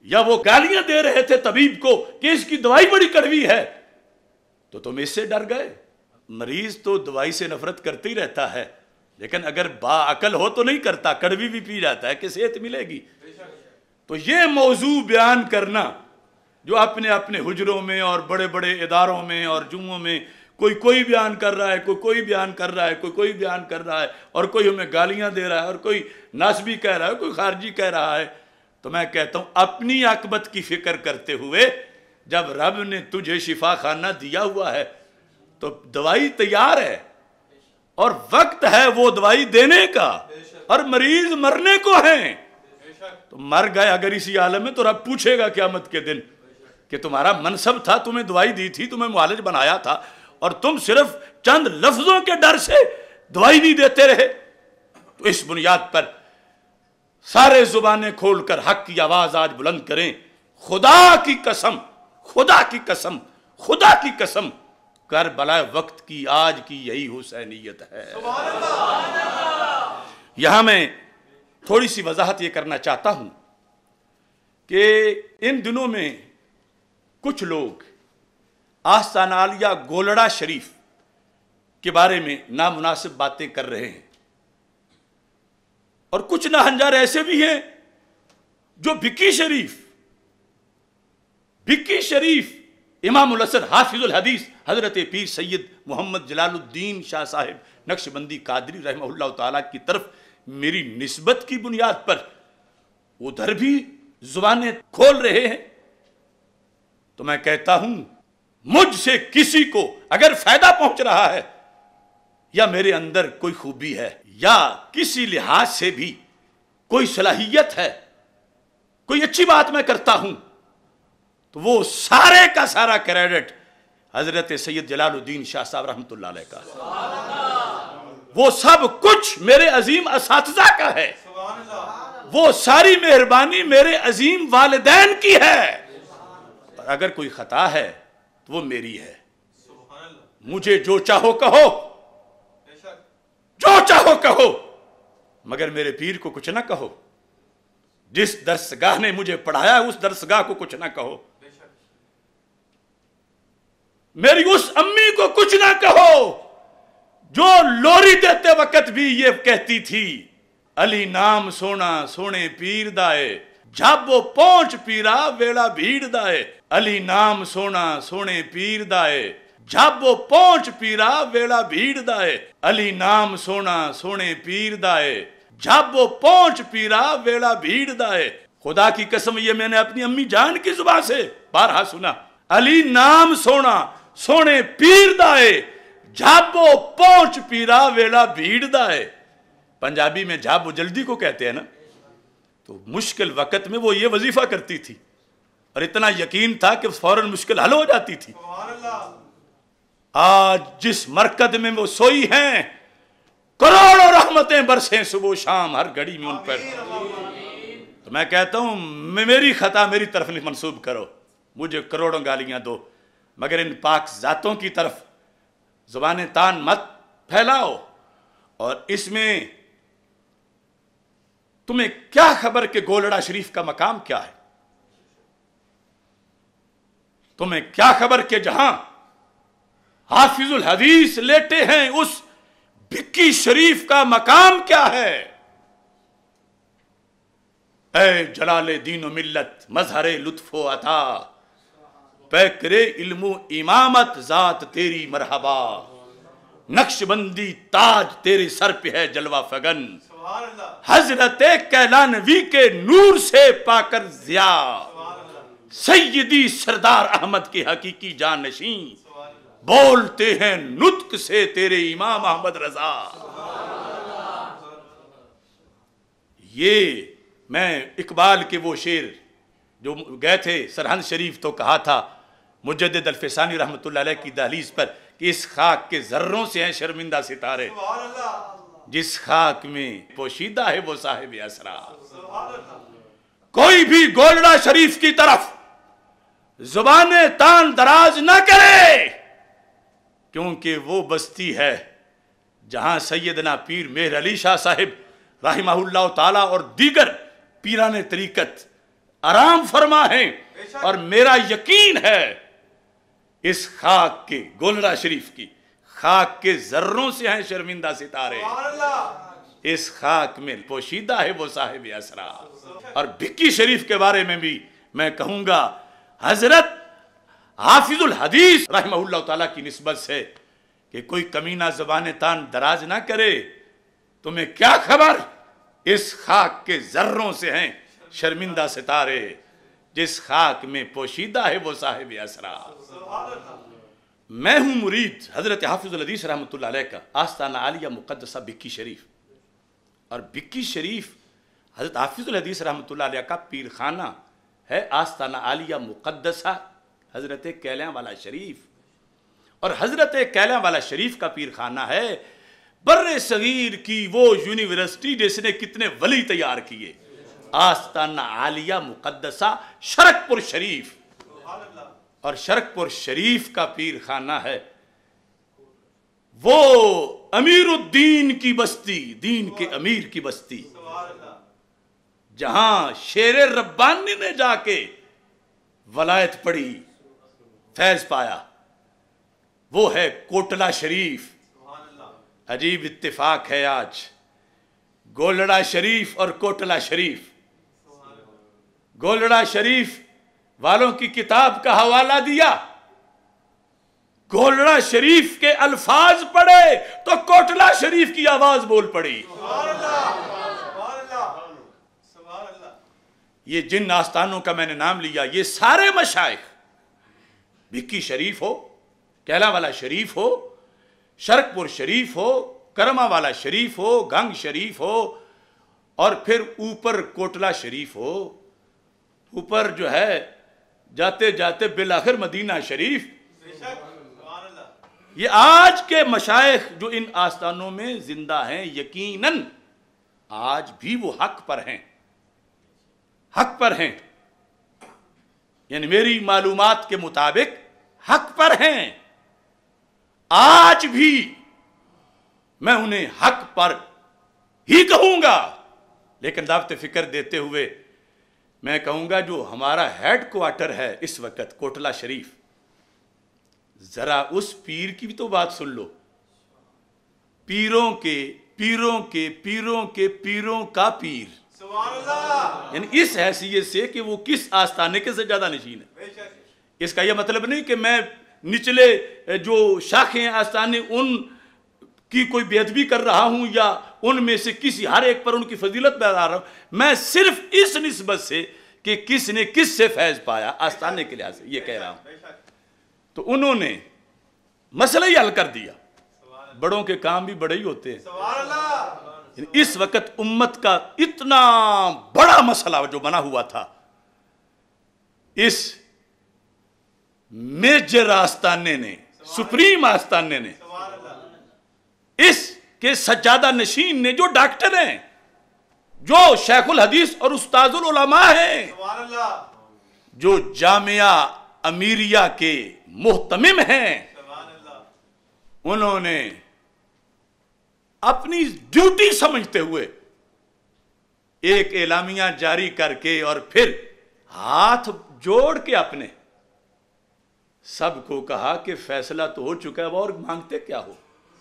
یا وہ گالیاں دے رہے تھے طبیب کو کہ اس کی دوائی بڑی کڑوی ہے، تو تم اس سے ڈر گئے؟ مریض تو دوائی سے نفرت کرتے ہی رہتا ہے، لیکن اگر با عقل ہو تو نہیں کرتا، کڑوی بھی پی جاتا ہے کہ صحت ملے گی۔ تو یہ موضوع بیان کرنا جو اپنے اپنے حجروں میں اور بڑے بڑے اداروں میں اور جمعوں میں کوئی کوئی بیان کر رہا ہے، کوئی کوئی بیان کر رہا ہے، کوئی کوئی بیان کر رہا ہے، اور کوئی ہمیں گالیاں دے رہا ہے، اور کوئی ناسبی کہہ رہا ہے، کوئی خارجی کہہ رہا ہے، تو میں کہتا ہوں اپنی عاقبت کی فکر کرتے ہوئے جب رب نے تجھے شفا خانہ دیا ہوا ہے تو دوائی تیار ہے اور وقت ہے وہ دوائی دینے کا، اور مریض مرنے کو ہیں، تو مر گئے اگر اسی عالم میں تو رب پوچھے گا قیامت کے دن کہ تمہارا منصب تھا، تمہیں دوائی دی تھی، تمہیں معالج بنایا تھا، اور تم صرف چند لفظوں کے ڈر سے دوائی نہیں دیتے رہے۔ تو اس بنیاد پر سارے زبانیں کھول کر حق کی آواز آج بلند کریں، خدا کی قسم، خدا کی قسم، خدا کی قسم، کربلا وقت کی آج کی یہی حسینیت ہے۔ یہاں میں تھوڑی سی وضاحت یہ کرنا چاہتا ہوں کہ ان دنوں میں کچھ لوگ آستانہ عالیہ گولڑا شریف کے بارے میں نامناسب باتیں کر رہے ہیں، اور کچھ ناہنجار ایسے بھی ہیں جو بھکی شریف بھکی شریف امام الاسر حافظ الحدیث حضرت پیر سید محمد جلال الدین شاہ صاحب نقش بندی قادری رحمہ اللہ تعالیٰ کی طرف میری نسبت کی بنیاد پر ادھر بھی زبانیں کھول رہے ہیں، تو میں کہتا ہوں مجھ سے کسی کو اگر فائدہ پہنچ رہا ہے یا میرے اندر کوئی خوبی ہے یا کسی لحاظ سے بھی کوئی صلاحیت ہے، کوئی اچھی بات میں کرتا ہوں، تو وہ سارے کا سارا کریڈٹ حضرت سید جلال الدین شاہ صاحب رحمۃ اللہ علیہ کا، وہ سب کچھ میرے عظیم اساتذہ کا ہے، وہ ساری مہربانی میرے عظیم والدین کی ہے، اور اگر کوئی خطا ہے تو وہ میری ہے۔ مجھے جو چاہو کہو، جو چاہو کہو، مگر میرے پیر کو کچھ نہ کہو، جس درسگاہ نے مجھے پڑھایا اس درسگاہ کو کچھ نہ کہو، میری اس امی کو کچھ نہ کہو جو لوری دیتے وقت بھی یہ کہتی تھی، علی نام سونا سونے پیر دائے، جب وہ پہنچ پیرا ویڑا بھیڑ دائے، علی نام سونا سونے پیر دائے، جب وہ پہنچ پیرا ویڑا بھیڑ دائے، علی نام سونا سونے پیر دائے، جب وہ پہنچ پیرا ویڑا بھیڑ دائے۔ خدا کی قسم یہ میں نے اپنی امی جان کی زبان سے بارہا سنا، علی نام سونا سونے پیر دائے، جب وہ پہنچ پیرا ویڑا بھیڑ دائے۔ پنجابی میں جاب وہ جلدی کو کہتے ہیں نا، تو مشکل وقت میں وہ یہ وظیفہ کرتی تھی، اور اتنا یقین تھا کہ فوراً مشکل حل ہو جاتی تھی۔ آج جس مرکز میں وہ سوئی ہیں، کروڑوں رحمتیں برسیں صبح و شام ہر گھڑی میں ان پر، تو میں کہتا ہوں میری خطا میری طرف نہیں منسوب کرو، مجھے کروڑوں گالیاں دو، مگر ان پاک ذاتوں کی طرف زبان تان مت پھیلاؤ۔ اور اس میں تمہیں کیا خبر کہ گولڑا شریف کا مقام کیا ہے؟ تمہیں کیا خبر کہ جہاں حافظ الحدیث لیٹے ہیں اس بھکی شریف کا مقام کیا ہے؟ اے جلال دین و ملت مظہر لطف و عطا، پیکرے علم و امامت ذات تیری مرحبا، نقش بندی تاج تیرے سر پہ ہے جلوہ فگن، حضرت کیلانوی کے نور سے پا کر ضیا، سیدی سردار احمد کے حقیقی جانشین، بولتے ہیں نطق سے تیرے امام احمد رضا۔ یہ میں اقبال کے وہ شعر جو گئے تھے سرہند شریف تو کہا تھا مجدد الفسانی رحمت اللہ علیہ کی دہلیز پر کہ اس خاک کے ذروں سے ہیں شرمندہ ستارے، جس خاک میں پوشیدہ ہے وہ صاحب اسرار۔ کوئی بھی گولڑا شریف کی طرف زبانیں تان دراز نہ کرے، کیونکہ وہ بستی ہے جہاں سیدنا پیر مہر علی شاہ صاحب رحمہ اللہ تعالیٰ اور دیگر پیران طریقت आराम फरमा हैं, और मेरा यकीन है इस खाक के, गोलड़ा शरीफ की खाक के जर्रों से हैं शर्मिंदा सितारे, इस खाक में पोशीदा है वो साहिब असरार। और भिक्की शरीफ के बारे में भी मैं कहूंगा, हजरत हाफिजुल हदीस रहमहुल्लाह ताला की निस्बत से कि कोई कमीना ज़बान तान दराज ना करे, तुम्हें क्या खबर, इस खाक के जर्रों से हैं शर्मिंदा सितारे, जिस खाक में पोशीदा है वो साहिब असरार। मैं हूं मुरीद हजरत हाफिजुल हदीस रहमतुल्लाह अलैह का आस्ताना आलिया मुक़द्दसा भिक्की शरीफ, और भिक्की शरीफ हजरत हाफिजुल हदीस रहमतुल्लाह अलैह का पीर खाना है, आस्ताना आलिया मुक़द्दसा हजरत कैलियां वाला शरीफ, और हजरत कैलियां वाला शरीफ का पीर खाना है बर्रे सगीर की वो यूनिवर्सिटी जिसने कितने वली तैयार किए, आस्ताना आलिया मुक़द्दसा शरकपुर शरीफ, और शरकपुर शरीफ का पीर खाना है वो अमीरुद्दीन की बस्ती, दीन के अमीर की बस्ती, जहां शेर रब्बानी ने जाके वलायत पढ़ी, फैज पाया, वो है कोटला शरीफ। अजीब इत्तेफाक है आज, गोलड़ा शरीफ और कोटला शरीफ। गोलड़ा शरीफ वालों की किताब का हवाला दिया, गोलड़ा शरीफ के अल्फाज पढ़े तो कोटला शरीफ की आवाज बोल पड़ी। ये जिन आस्थानों का मैंने नाम लिया, ये सारे मशाइख, भिक्की शरीफ हो, कैला वाला शरीफ हो, शरकपुर शरीफ हो, करमा वाला शरीफ हो, गंग शरीफ हो, और फिर ऊपर कोटला शरीफ हो, ऊपर जो है जाते जाते बिलाखिर मदीना शरीफ। ये आज के मशाइख जो इन आस्थानों में जिंदा हैं, यकीनन आज भी वो हक पर हैं, हक पर हैं, यानी मेरी मालूमात के मुताबिक हक पर हैं। आज भी मैं उन्हें हक पर ही कहूंगा, लेकिन दावत फिक्र देते हुए मैं कहूंगा जो हमारा हेड क्वार्टर है इस वक्त कोटला शरीफ, जरा उस पीर की भी तो बात सुन लो, पीरों के पीरों के पीरों के पीरों का पीर, यानी इस हैसियत से कि वो किस आस्थाने के से ज्यादा नशीन है। इसका यह मतलब नहीं कि मैं निचले जो शाखें आस्थाने उन की कोई बेअदबी कर रहा हूं या उनमें से किसी हर एक पर उनकी फजीलत बता रहा हूं। मैं सिर्फ इस निस्बत से कि किसने किस से फैज पाया आस्थाने के लिहाज से ये कह रहा हूं। तो उन्होंने मसला ही हल कर दिया। बड़ों के काम भी बड़े ही होते हैं। इस वक्त उम्मत का इतना बड़ा मसला जो बना हुआ था, इस मेजर आस्थाने ने, सुप्रीम आस्थाने ने, इस के सज्जादा नशीन ने, जो डॉक्टर हैं, जो शेखुल हदीस और उस्ताजुल उलमा हैं, जो जामिया अमीरिया के मुहतमिम हैं, उन्होंने अपनी ड्यूटी समझते हुए एक एलामिया जारी करके और फिर हाथ जोड़ के अपने सबको कहा कि फैसला तो हो चुका है, और मांगते क्या हो।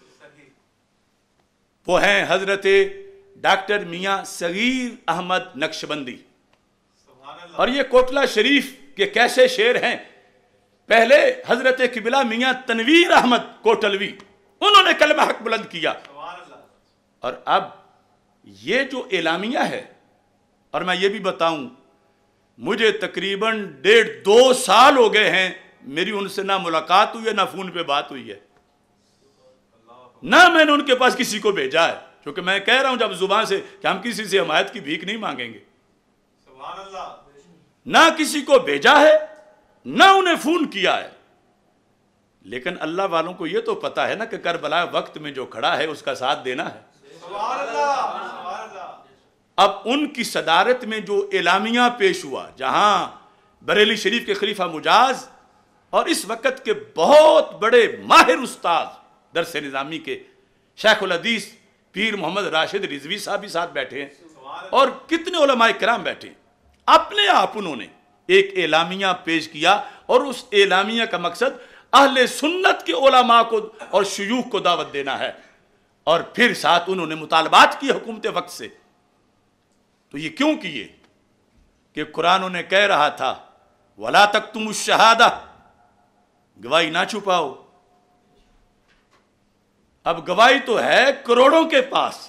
वो हैं हजरत डॉक्टर मियां सगीर अहमद नक्शबंदी, और ये कोटला शरीफ के कैसे शेर हैं। पहले हजरत किबला मियां तनवीर अहमद कोटलवी, उन्होंने कलमा हक बुलंद किया, और अब ये जो एलामिया है, और मैं ये भी बताऊं, मुझे तकरीबन डेढ़ दो साल हो गए हैं, मेरी उनसे ना मुलाकात हुई है ना फोन पे बात हुई है, ना मैंने उनके पास किसी को भेजा है, क्योंकि मैं कह रहा हूं जब जुबान से कि हम किसी से हमायत की भीख नहीं मांगेंगे। ना किसी को भेजा है, ना उन्हें फोन किया है, लेकिन अल्लाह वालों को यह तो पता है ना कि करबला वक्त में जो खड़ा है उसका साथ देना है। अब उनकी सदारत में जो एलामिया पेश हुआ, जहां बरेली शरीफ के खलीफा मुजाज और इस वक्त के बहुत बड़े माहिर उस्ताद दरस निज़ामी के शेखुल हदीस पीर मोहम्मद राशिद रिजवी साहब भी साथ बैठे हैं, और कितने उलमाए किराम बैठे हैं। اپنے آپ انہوں نے ایک اعلامیہ پیش کیا اور اس اعلامیہ کا مقصد اہل سنت کے علماء کو اور شیوخ کو دعوت دینا ہے، اور پھر ساتھ انہوں نے مطالبات کی حکومت وقت سے۔ تو یہ کیوں کیے کہ قرآن انہیں کہہ رہا تھا وَلَا تَكْتُمُ الشَّهَادَةَ، گواہی نہ چھپاؤ۔ اب گواہی تو ہے کروڑوں کے پاس،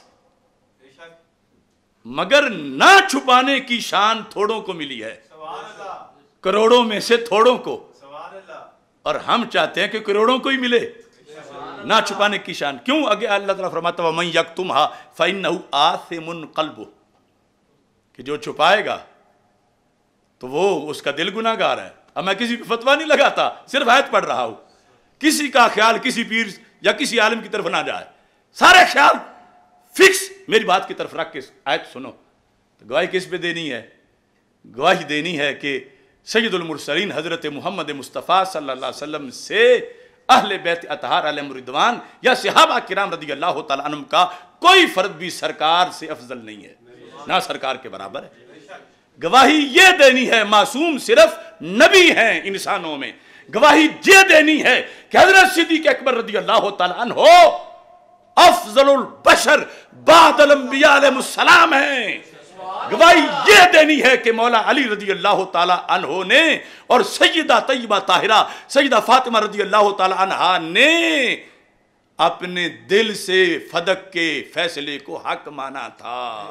مگر نہ چھپانے کی شان تھوڑوں کو ملی ہے، کروڑوں میں سے تھوڑوں کو، اور ہم چاہتے ہیں کہ کروڑوں کو ہی ملے نہ چھپانے کی شان۔ کیوں؟ آگے اللہ تعالیٰ فرماتا وَمَن يَكْتُمْهَا فَإِنَّهُ آثِمٌ قَلْبُهُ، کہ جو چھپائے گا تو وہ اس کا دل گناہ گار ہے۔ اب میں کسی پہ فتویٰ نہیں لگاتا، صرف آیت پڑھ رہا ہوں، کسی کا خیال کسی پیر یا کسی عالم کی طرف نہ جائے، سارے خیال فکس میری بات کی طرف رکھ کے آیت سنو۔ تو گواہی کس پہ دینی ہے؟ گواہی دینی ہے کہ سید المرسلین حضرت محمد مصطفیٰ صلی اللہ علیہ وسلم سے اہل بیت اطہار علیہم الرضوان یا صحابہ کرام رضی اللہ تعالیٰ عنہم کا کوئی فرد بھی سرکار سے افضل نہیں ہے، نہ سرکار کے برابر ہے۔ گواہی یہ دینی ہے، معصوم صرف نبی ہیں انسانوں میں، گواہی یہ دینی ہے کہ حضرت صدیق اکبر رضی اللہ تعالیٰ عنہ افضل البشر بعد الانبیاء علیہ السلام ہیں۔ گواہی یہ دینی ہے کہ مولا علی رضی اللہ تعالیٰ عنہ نے اور سیدہ طیبہ طاہرہ سیدہ فاطمہ رضی اللہ تعالیٰ عنہ نے اپنے دل سے فدق کے فیصلے کو حق مانا تھا۔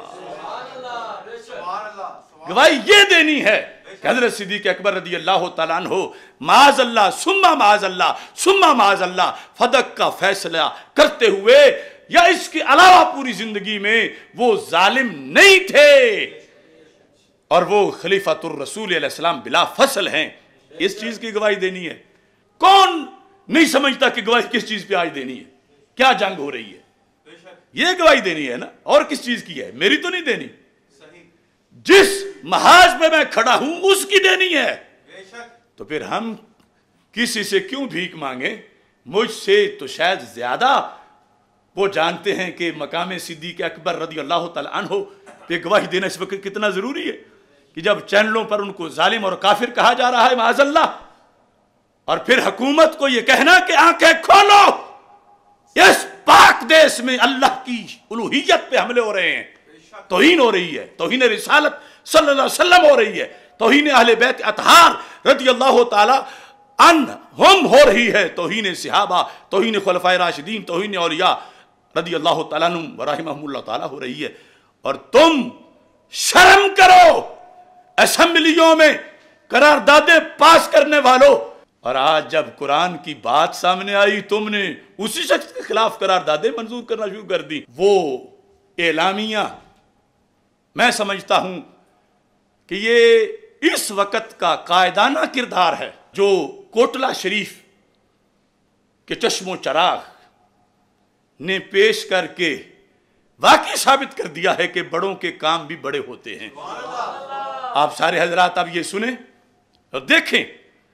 گواہی یہ دینی ہے کہ حضرت صدیق اکبر رضی اللہ تعالیٰ عنہ معاذ اللہ ثم معاذ اللہ ثم معاذ اللہ فدق کا فیصلہ کرتے ہوئے یا اس کے علاوہ پوری زندگی میں وہ ظالم نہیں تھے، اور وہ خلیفۃ الرسول علیہ السلام بلا فصل ہیں۔ اس چیز کی گواہی دینی ہے۔ کون نہیں سمجھتا کہ گواہی کس چیز پہ آج دینی ہے؟ کیا جنگ ہو رہی ہے؟ یہ گواہی دینی ہے نا، اور کس چیز کی ہے؟ میری تو نہیں دینی، جس محاذ پہ میں کھڑا ہوں اس کی دینی ہے۔ تو پھر ہم کسی سے کیوں بھیک مانگیں؟ مجھ سے تو شاید زیادہ وہ جانتے ہیں کہ مقام صدیق اکبر رضی اللہ تعالیٰ عنہ پہ گواہی دینا اس وقت کتنا ضروری ہے، کہ جب چینلوں پر ان کو ظالم اور کافر کہا جا رہا ہے معاذ اللہ، اور پھر حکومت کو یہ کہنا کہ آنکھیں کھولو، اس پاک دیش میں اللہ کی الوہیت پہ حملے ہو رہے ہیں، توہین ہو رہی ہے، توہین رسالت صلی اللہ علیہ وسلم ہو رہی ہے، توہین اہل بیت اطہار رضی اللہ تعالی عنہم ہو رہی ہے، توہین صحابہ، توہین خلفائے راشدین، توہین اولیاء رضی اللہ تعالیٰ عنہم ورحمہم اللہ تعالیٰ ہو رہی ہے، اور تم شرم کرو اسمبلیوں میں قراردادیں پاس کرنے والوں۔ اور آج جب قرآن کی بات سامنے آئی تم نے اسی شخص کے خلاف قراردادیں منظور کرنا شروع کر دی۔ وہ اعلامیہ میں سمجھتا ہوں کہ یہ اس وقت کا قائدانہ کردار ہے جو کوٹلہ شریف کے چشم و چراغ نے پیش کر کے واقعی ثابت کر دیا ہے کہ بڑوں کے کام بھی بڑے ہوتے ہیں۔ آپ سارے حضرات اب یہ سنیں اور دیکھیں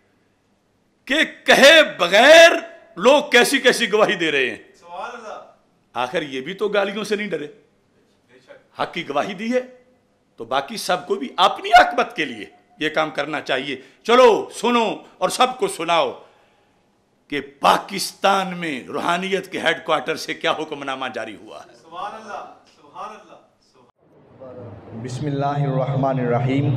کہ کہے بغیر لوگ کیسی کیسی گواہی دے رہے ہیں۔ آخر یہ بھی تو گالیوں سے نہیں ڈرے، حق کی گواہی دی ہے تو باقی سب کو بھی اپنی عاقبت کے لیے یہ کام کرنا چاہیے۔ چلو سنو اور سب کو سناؤ کہ پاکستان میں روحانیت کے ہیڈ کوارٹر سے کیا حکم نامہ جاری ہوا ہے۔ سبحان اللہ، سبحان اللہ۔ بسم اللہ الرحمن الرحیم۔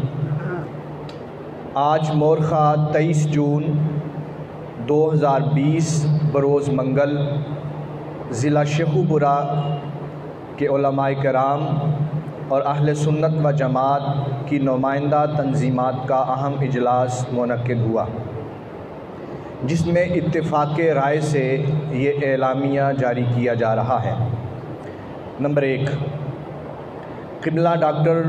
آج مورخہ تیئیس جون دو ہزار بیس بروز منگل ضلع شیخوپورہ کے علماء کرام اور اہل سنت و جماعت کی نمائندہ تنظیمات کا اہم اجلاس منعقد ہوا، جس میں اتفاق رائے سے یہ اعلامیہ جاری کیا جا رہا ہے۔ نمبر ایک، قبلہ ڈاکٹر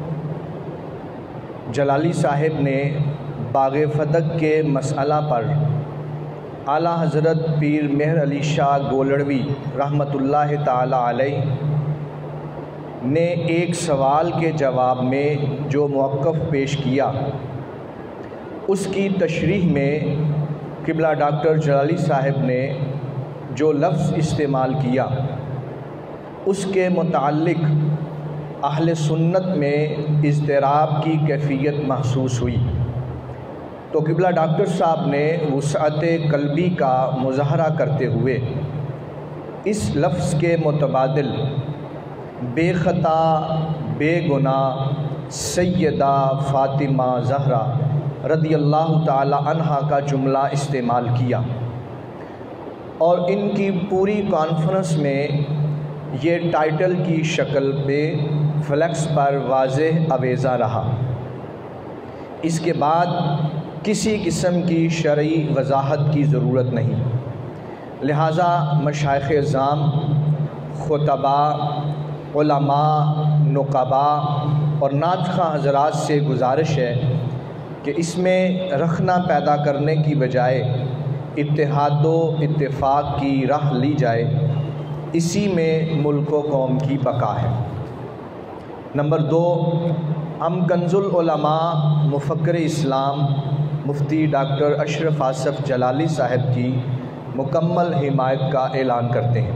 جلالی صاحب نے باغ فدق کے مسئلہ پر اعلیٰ حضرت پیر مہر علی شاہ گولڑوی رحمۃ اللہ تعالی علیہ نے ایک سوال کے جواب میں جو موقف پیش کیا، اس کی تشریح میں قبلہ ڈاکٹر جلالی صاحب نے جو لفظ استعمال کیا اس کے متعلق اہل سنت میں اضطراب کی کیفیت محسوس ہوئی تو قبلہ ڈاکٹر صاحب نے وسعت قلبی کا مظاہرہ کرتے ہوئے اس لفظ کے متبادل بے خطا بے گناہ سیدہ فاطمہ زہرا رضی اللہ تعالی عنہا کا جملہ استعمال کیا، اور ان کی پوری کانفرنس میں یہ ٹائٹل کی شکل پہ فلیکس پر واضح آویزہ رہا۔ اس کے بعد کسی قسم کی شرعی وضاحت کی ضرورت نہیں، لہٰذا مشائخ اعظام، خطباء، علماء، نقباء اور نعت خواں حضرات سے گزارش ہے کہ اس میں رخنہ پیدا کرنے کی بجائے اتحاد و اتفاق کی راہ لی جائے، اسی میں ملک و قوم کی بقا ہے۔ نمبر دو، ہم کنز العلماء مفکر اسلام مفتی ڈاکٹر اشرف آصف جلالی صاحب کی مکمل حمایت کا اعلان کرتے ہیں۔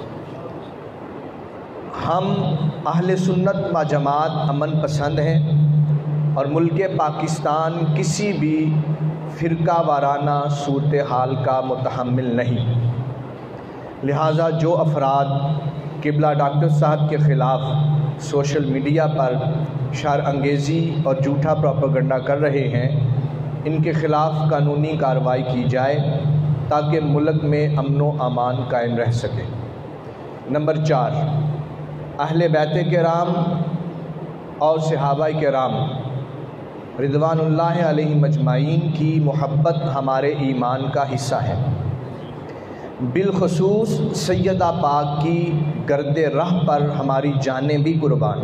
ہم اہل سنت و جماعت امن پسند ہیں اور ملک پاکستان کسی بھی فرقہ وارانہ صورتحال کا متحمل نہیں، لہٰذا جو افراد قبلہ ڈاکٹر صاحب کے خلاف سوشل میڈیا پر شر انگیزی اور جھوٹا پروپیگنڈا کر رہے ہیں، ان کے خلاف قانونی کارروائی کی جائے تاکہ ملک میں امن و امان قائم رہ سکے۔ نمبر چار، اہل بیت کرام اور صحابہ کرام رضوان اللہ علیہ مجمعین کی محبت ہمارے ایمان کا حصہ ہے، بالخصوص سیدہ پاک کی گرد راہ پر ہماری جانیں بھی قربان،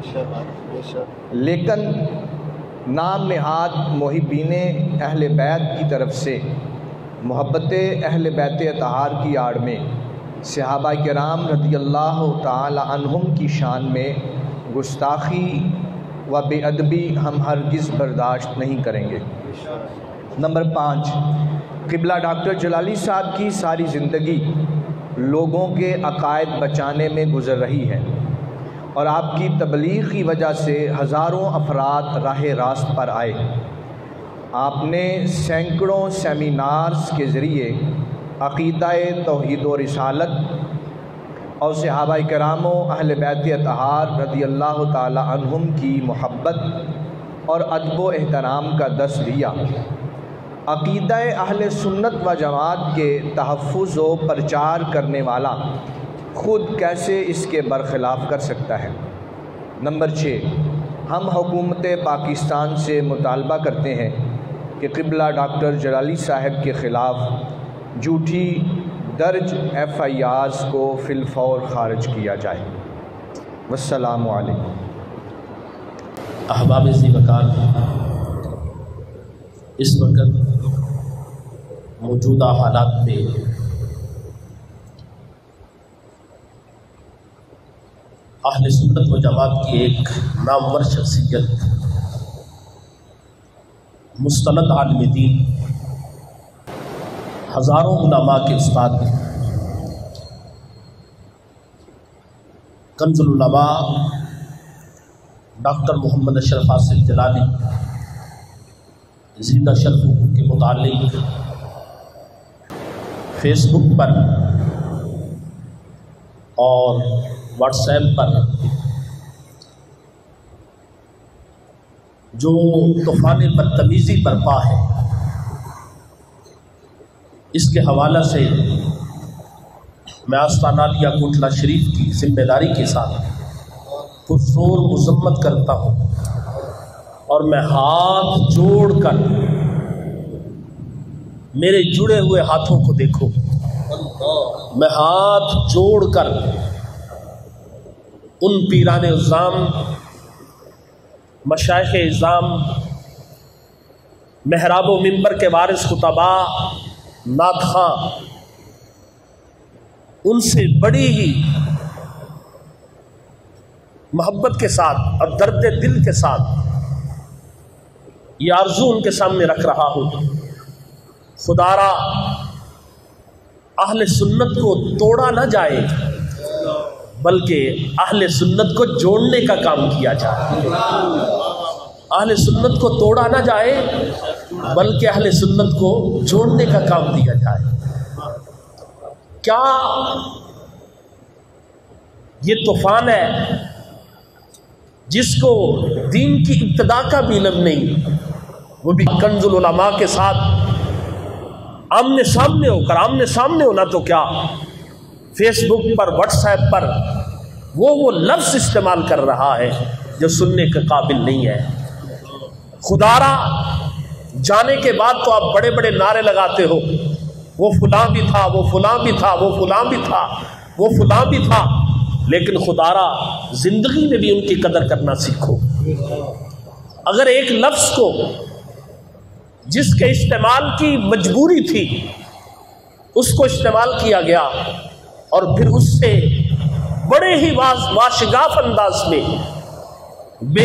لیکن نام نہاد محبین اہل بیت کی طرف سے محبت اہل بیت اطہار کی آڑ میں صحابہ کرام رضی اللہ تعالی عنہم کی شان میں گستاخی و بے ادبی ہم ہرگز برداشت نہیں کریں گے۔ نمبر پانچ، قبلہ ڈاکٹر جلالی صاحب کی ساری زندگی لوگوں کے عقائد بچانے میں گزر رہی ہے، اور آپ کی تبلیغ کی وجہ سے ہزاروں افراد راہ راست پر آئے۔ آپ نے سینکڑوں سیمینارز کے ذریعے عقیدہ توحید و رسالت اور صحابہ کرام و اہل بیت اطہار رضی اللہ تعالی عنہم کی محبت اور ادب و احترام کا درس دیا۔ عقیدہ اہل سنت و جماعت کے تحفظ و پرچار کرنے والا خود کیسے اس کے برخلاف کر سکتا ہے؟ نمبر چھ، ہم حکومت پاکستان سے مطالبہ کرتے ہیں کہ قبلہ ڈاکٹر جلالی صاحب کے خلاف جھوٹی درج ایف آئی آرز کو فی الفور خارج کیا جائے۔ والسلام علیکم۔ احباب ذی وقار، اس وقت موجودہ حالات میں اہل سنت و جماعت کی ایک نامور شخصیت، مستند عالم دین، ہزاروں علماء کے استاد، کنز العلماء ڈاکٹر محمد اشرف آصف جلالی زندہ شرف کے متعلق فیس بک پر اور واٹس ایپ پر جو طوفان بدتمیزی برپا ہے، اس کے حوالے سے میں آستانہ عالیہ کوٹلہ شریف کی ذمہ داری کے ساتھ پرزور مذمت کرتا ہوں، اور میں ہاتھ جوڑ کر، میرے جڑے ہوئے ہاتھوں کو دیکھو، میں ہاتھ جوڑ کر ان پیران اعظام، مشائخ اعظام، محراب و منبر کے وارث خطباء، نعت خواں، ان سے بڑی ہی محبت کے ساتھ اور درد دل کے ساتھ یہ آرزو ان کے سامنے رکھ رہا ہوں، خدارا اہل سنت کو توڑا نہ جائے، بلکہ اہل سنت کو جوڑنے کا کام کیا جائے. اہل سنت کو توڑا نہ جائے بلکہ اہل سنت کو جوڑنے کا کام دیا جائے. کیا یہ طوفان ہے جس کو دین کی ابتدا کا بھی علم نہیں، وہ بھی کنز العلماء کے ساتھ آمنے سامنے ہو کر، آمنے سامنے ہونا تو کیا، فیس بک پر، واٹس ایپ پر وہ وہ لفظ استعمال کر رہا ہے جو سننے کے قابل نہیں ہے. خدا را جانے کے بعد تو آپ بڑے بڑے نعرے لگاتے ہو، وہ فلاں بھی تھا، وہ فلاں بھی تھا، وہ فلاں بھی تھا، وہ فلاں بھی تھا، لیکن خدا را زندگی میں بھی ان کی قدر کرنا سیکھو. اگر ایک لفظ کو جس کے استعمال کی مجبوری تھی اس کو استعمال کیا گیا اور پھر اس سے بڑے ہی واشگاف انداز میں بے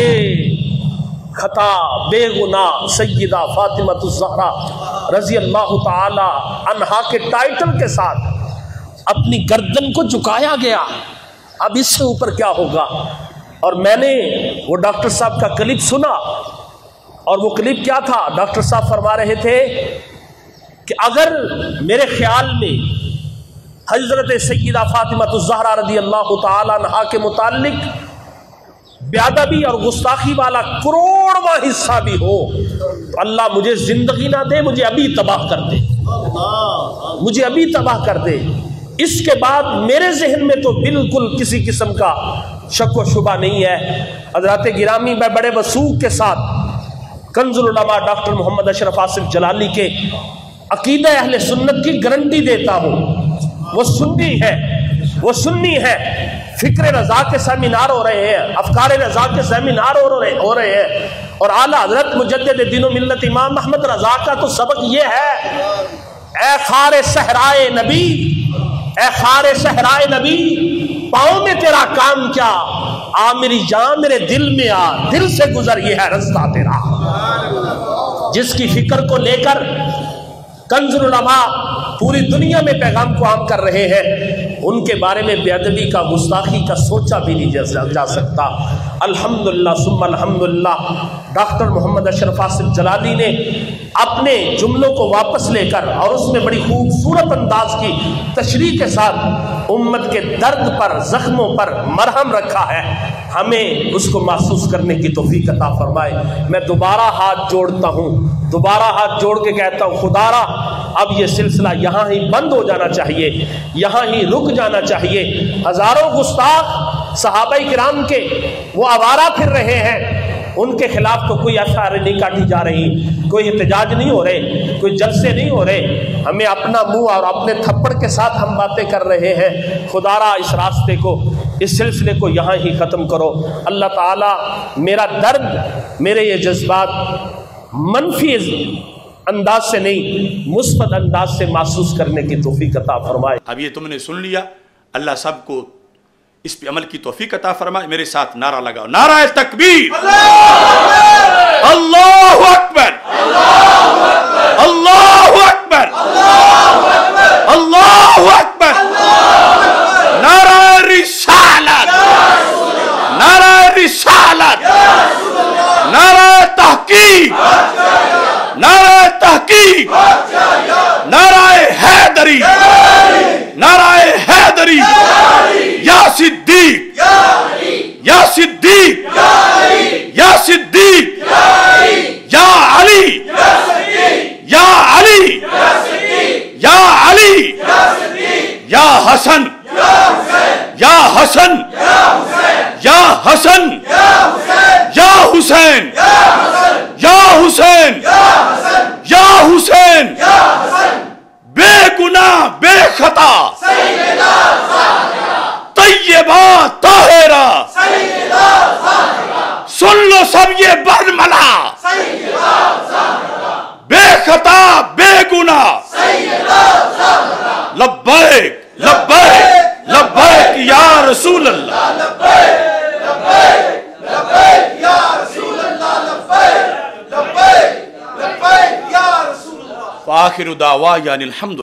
خطا بے گناہ سیدہ فاطمہ الزہرا رضی اللہ تعالی عنہا کے ٹائٹل کے ساتھ اپنی گردن کو جھکایا گیا، اب اس سے اوپر کیا ہوگا؟ اور میں نے وہ ڈاکٹر صاحب کا کلپ سنا، اور وہ کلپ کیا تھا؟ ڈاکٹر صاحب فرما رہے تھے کہ اگر میرے خیال میں حضرت سیدہ فاطمہ الزہرا رضی اللہ تعالی عنہا کے متعلق بے ادبی اور گستاخی والا کروڑواں حصہ بھی ہو تو اللہ مجھے زندگی نہ دے، مجھے ابھی تباہ کر دے، مجھے ابھی تباہ کر دے. اس کے بعد میرے ذہن میں تو بالکل کسی قسم کا شک و شبہ نہیں ہے. حضرات گرامی، میں بڑے وثوق کے ساتھ کنز العلماء ڈاکٹر محمد اشرف آصف جلالی کے عقیدہ اہل سنت کی گارنٹی دیتا ہوں. وہ سنی ہے، وہ سنی ہے. فکر رضا کے سیمینار ہو رہے ہیں، افکار رضا کے سیمینار ہو رہے ہو رہے ہیں اور اعلیٰ حضرت مجدد دین و ملت امام احمد رضا کا تو سبق یہ ہے، اے خار صحرائے نبی، اے خار صحرائے نبی، پاؤں میں تیرا کام کیا، آ میری جان میرے دل میں آ، دل سے گزر، یہ ہے رستہ تیرا. جس کی فکر کو لے کر کنز العلماء پوری دنیا میں پیغام کو عام کر رہے ہیں، ان کے بارے میں بے ادبی کا، گستاخی کا سوچا بھی نہیں جا سکتا. الحمدللہ ثم الحمدللہ ڈاکٹر محمد اشرف آصف جلالی نے اپنے جملوں کو واپس لے کر اور اس میں بڑی خوبصورت انداز کی تشریح کے ساتھ امت کے درد پر، زخموں پر مرہم رکھا ہے. ہمیں اس کو محسوس کرنے کی توفیق عطا فرمائے. میں دوبارہ ہاتھ جوڑتا ہوں، دوبارہ ہاتھ جوڑ کے کہتا ہوں، خدا را اب یہ سلسلہ یہاں ہی بند ہو جانا چاہیے، یہاں ہی رک جانا چاہیے. ہزاروں گستاخ صحابہ کرام کے وہ آوارہ پھر رہے ہیں، ان کے خلاف تو کوئی ایف آئی آر نہیں کاٹی جا رہی، کوئی احتجاج نہیں ہو رہے، کوئی جلسے نہیں ہو رہے. ہمیں اپنا منہ اور اپنے تھپڑ کے ساتھ ہم باتیں کر رہے ہیں. خدا را اس راستے کو، اس سلسلے کو یہاں ہی ختم کرو. اللہ تعالیٰ میرا درد، میرے یہ جذبات منفی انداز سے نہیں، مثبت انداز سے محسوس کرنے کی توفیق عطا فرمائے. اب یہ تم نے سن لیا، اللہ سب کو اس پہ عمل کی توفیق عطا فرمائے. میرے ساتھ نعرہ لگاؤ، نعرہ تکبیر، اللہ اکبر، اللہ اکبر، اللہ اکبر. نعرہ رسالت، نعرہ رسالت، نعرہ تحقیق، نعرہ تحقیق، نعرہ حیدری، نعرہ حیدری. یا صدیق، یا صدیق، یا صدیق، یا علی، یا علی، یا علی، یا حسن، یا حسن، یا حسن، یا حسین، یا حسین، یا حسین، بے گناہ بے خطا طیبہ طاہرہ، سن لو سب یہ برملا، بے خطا بے گناہ، لبیک لبیک لبیک یا رسول اللہ، وآخر دعوانا الحمد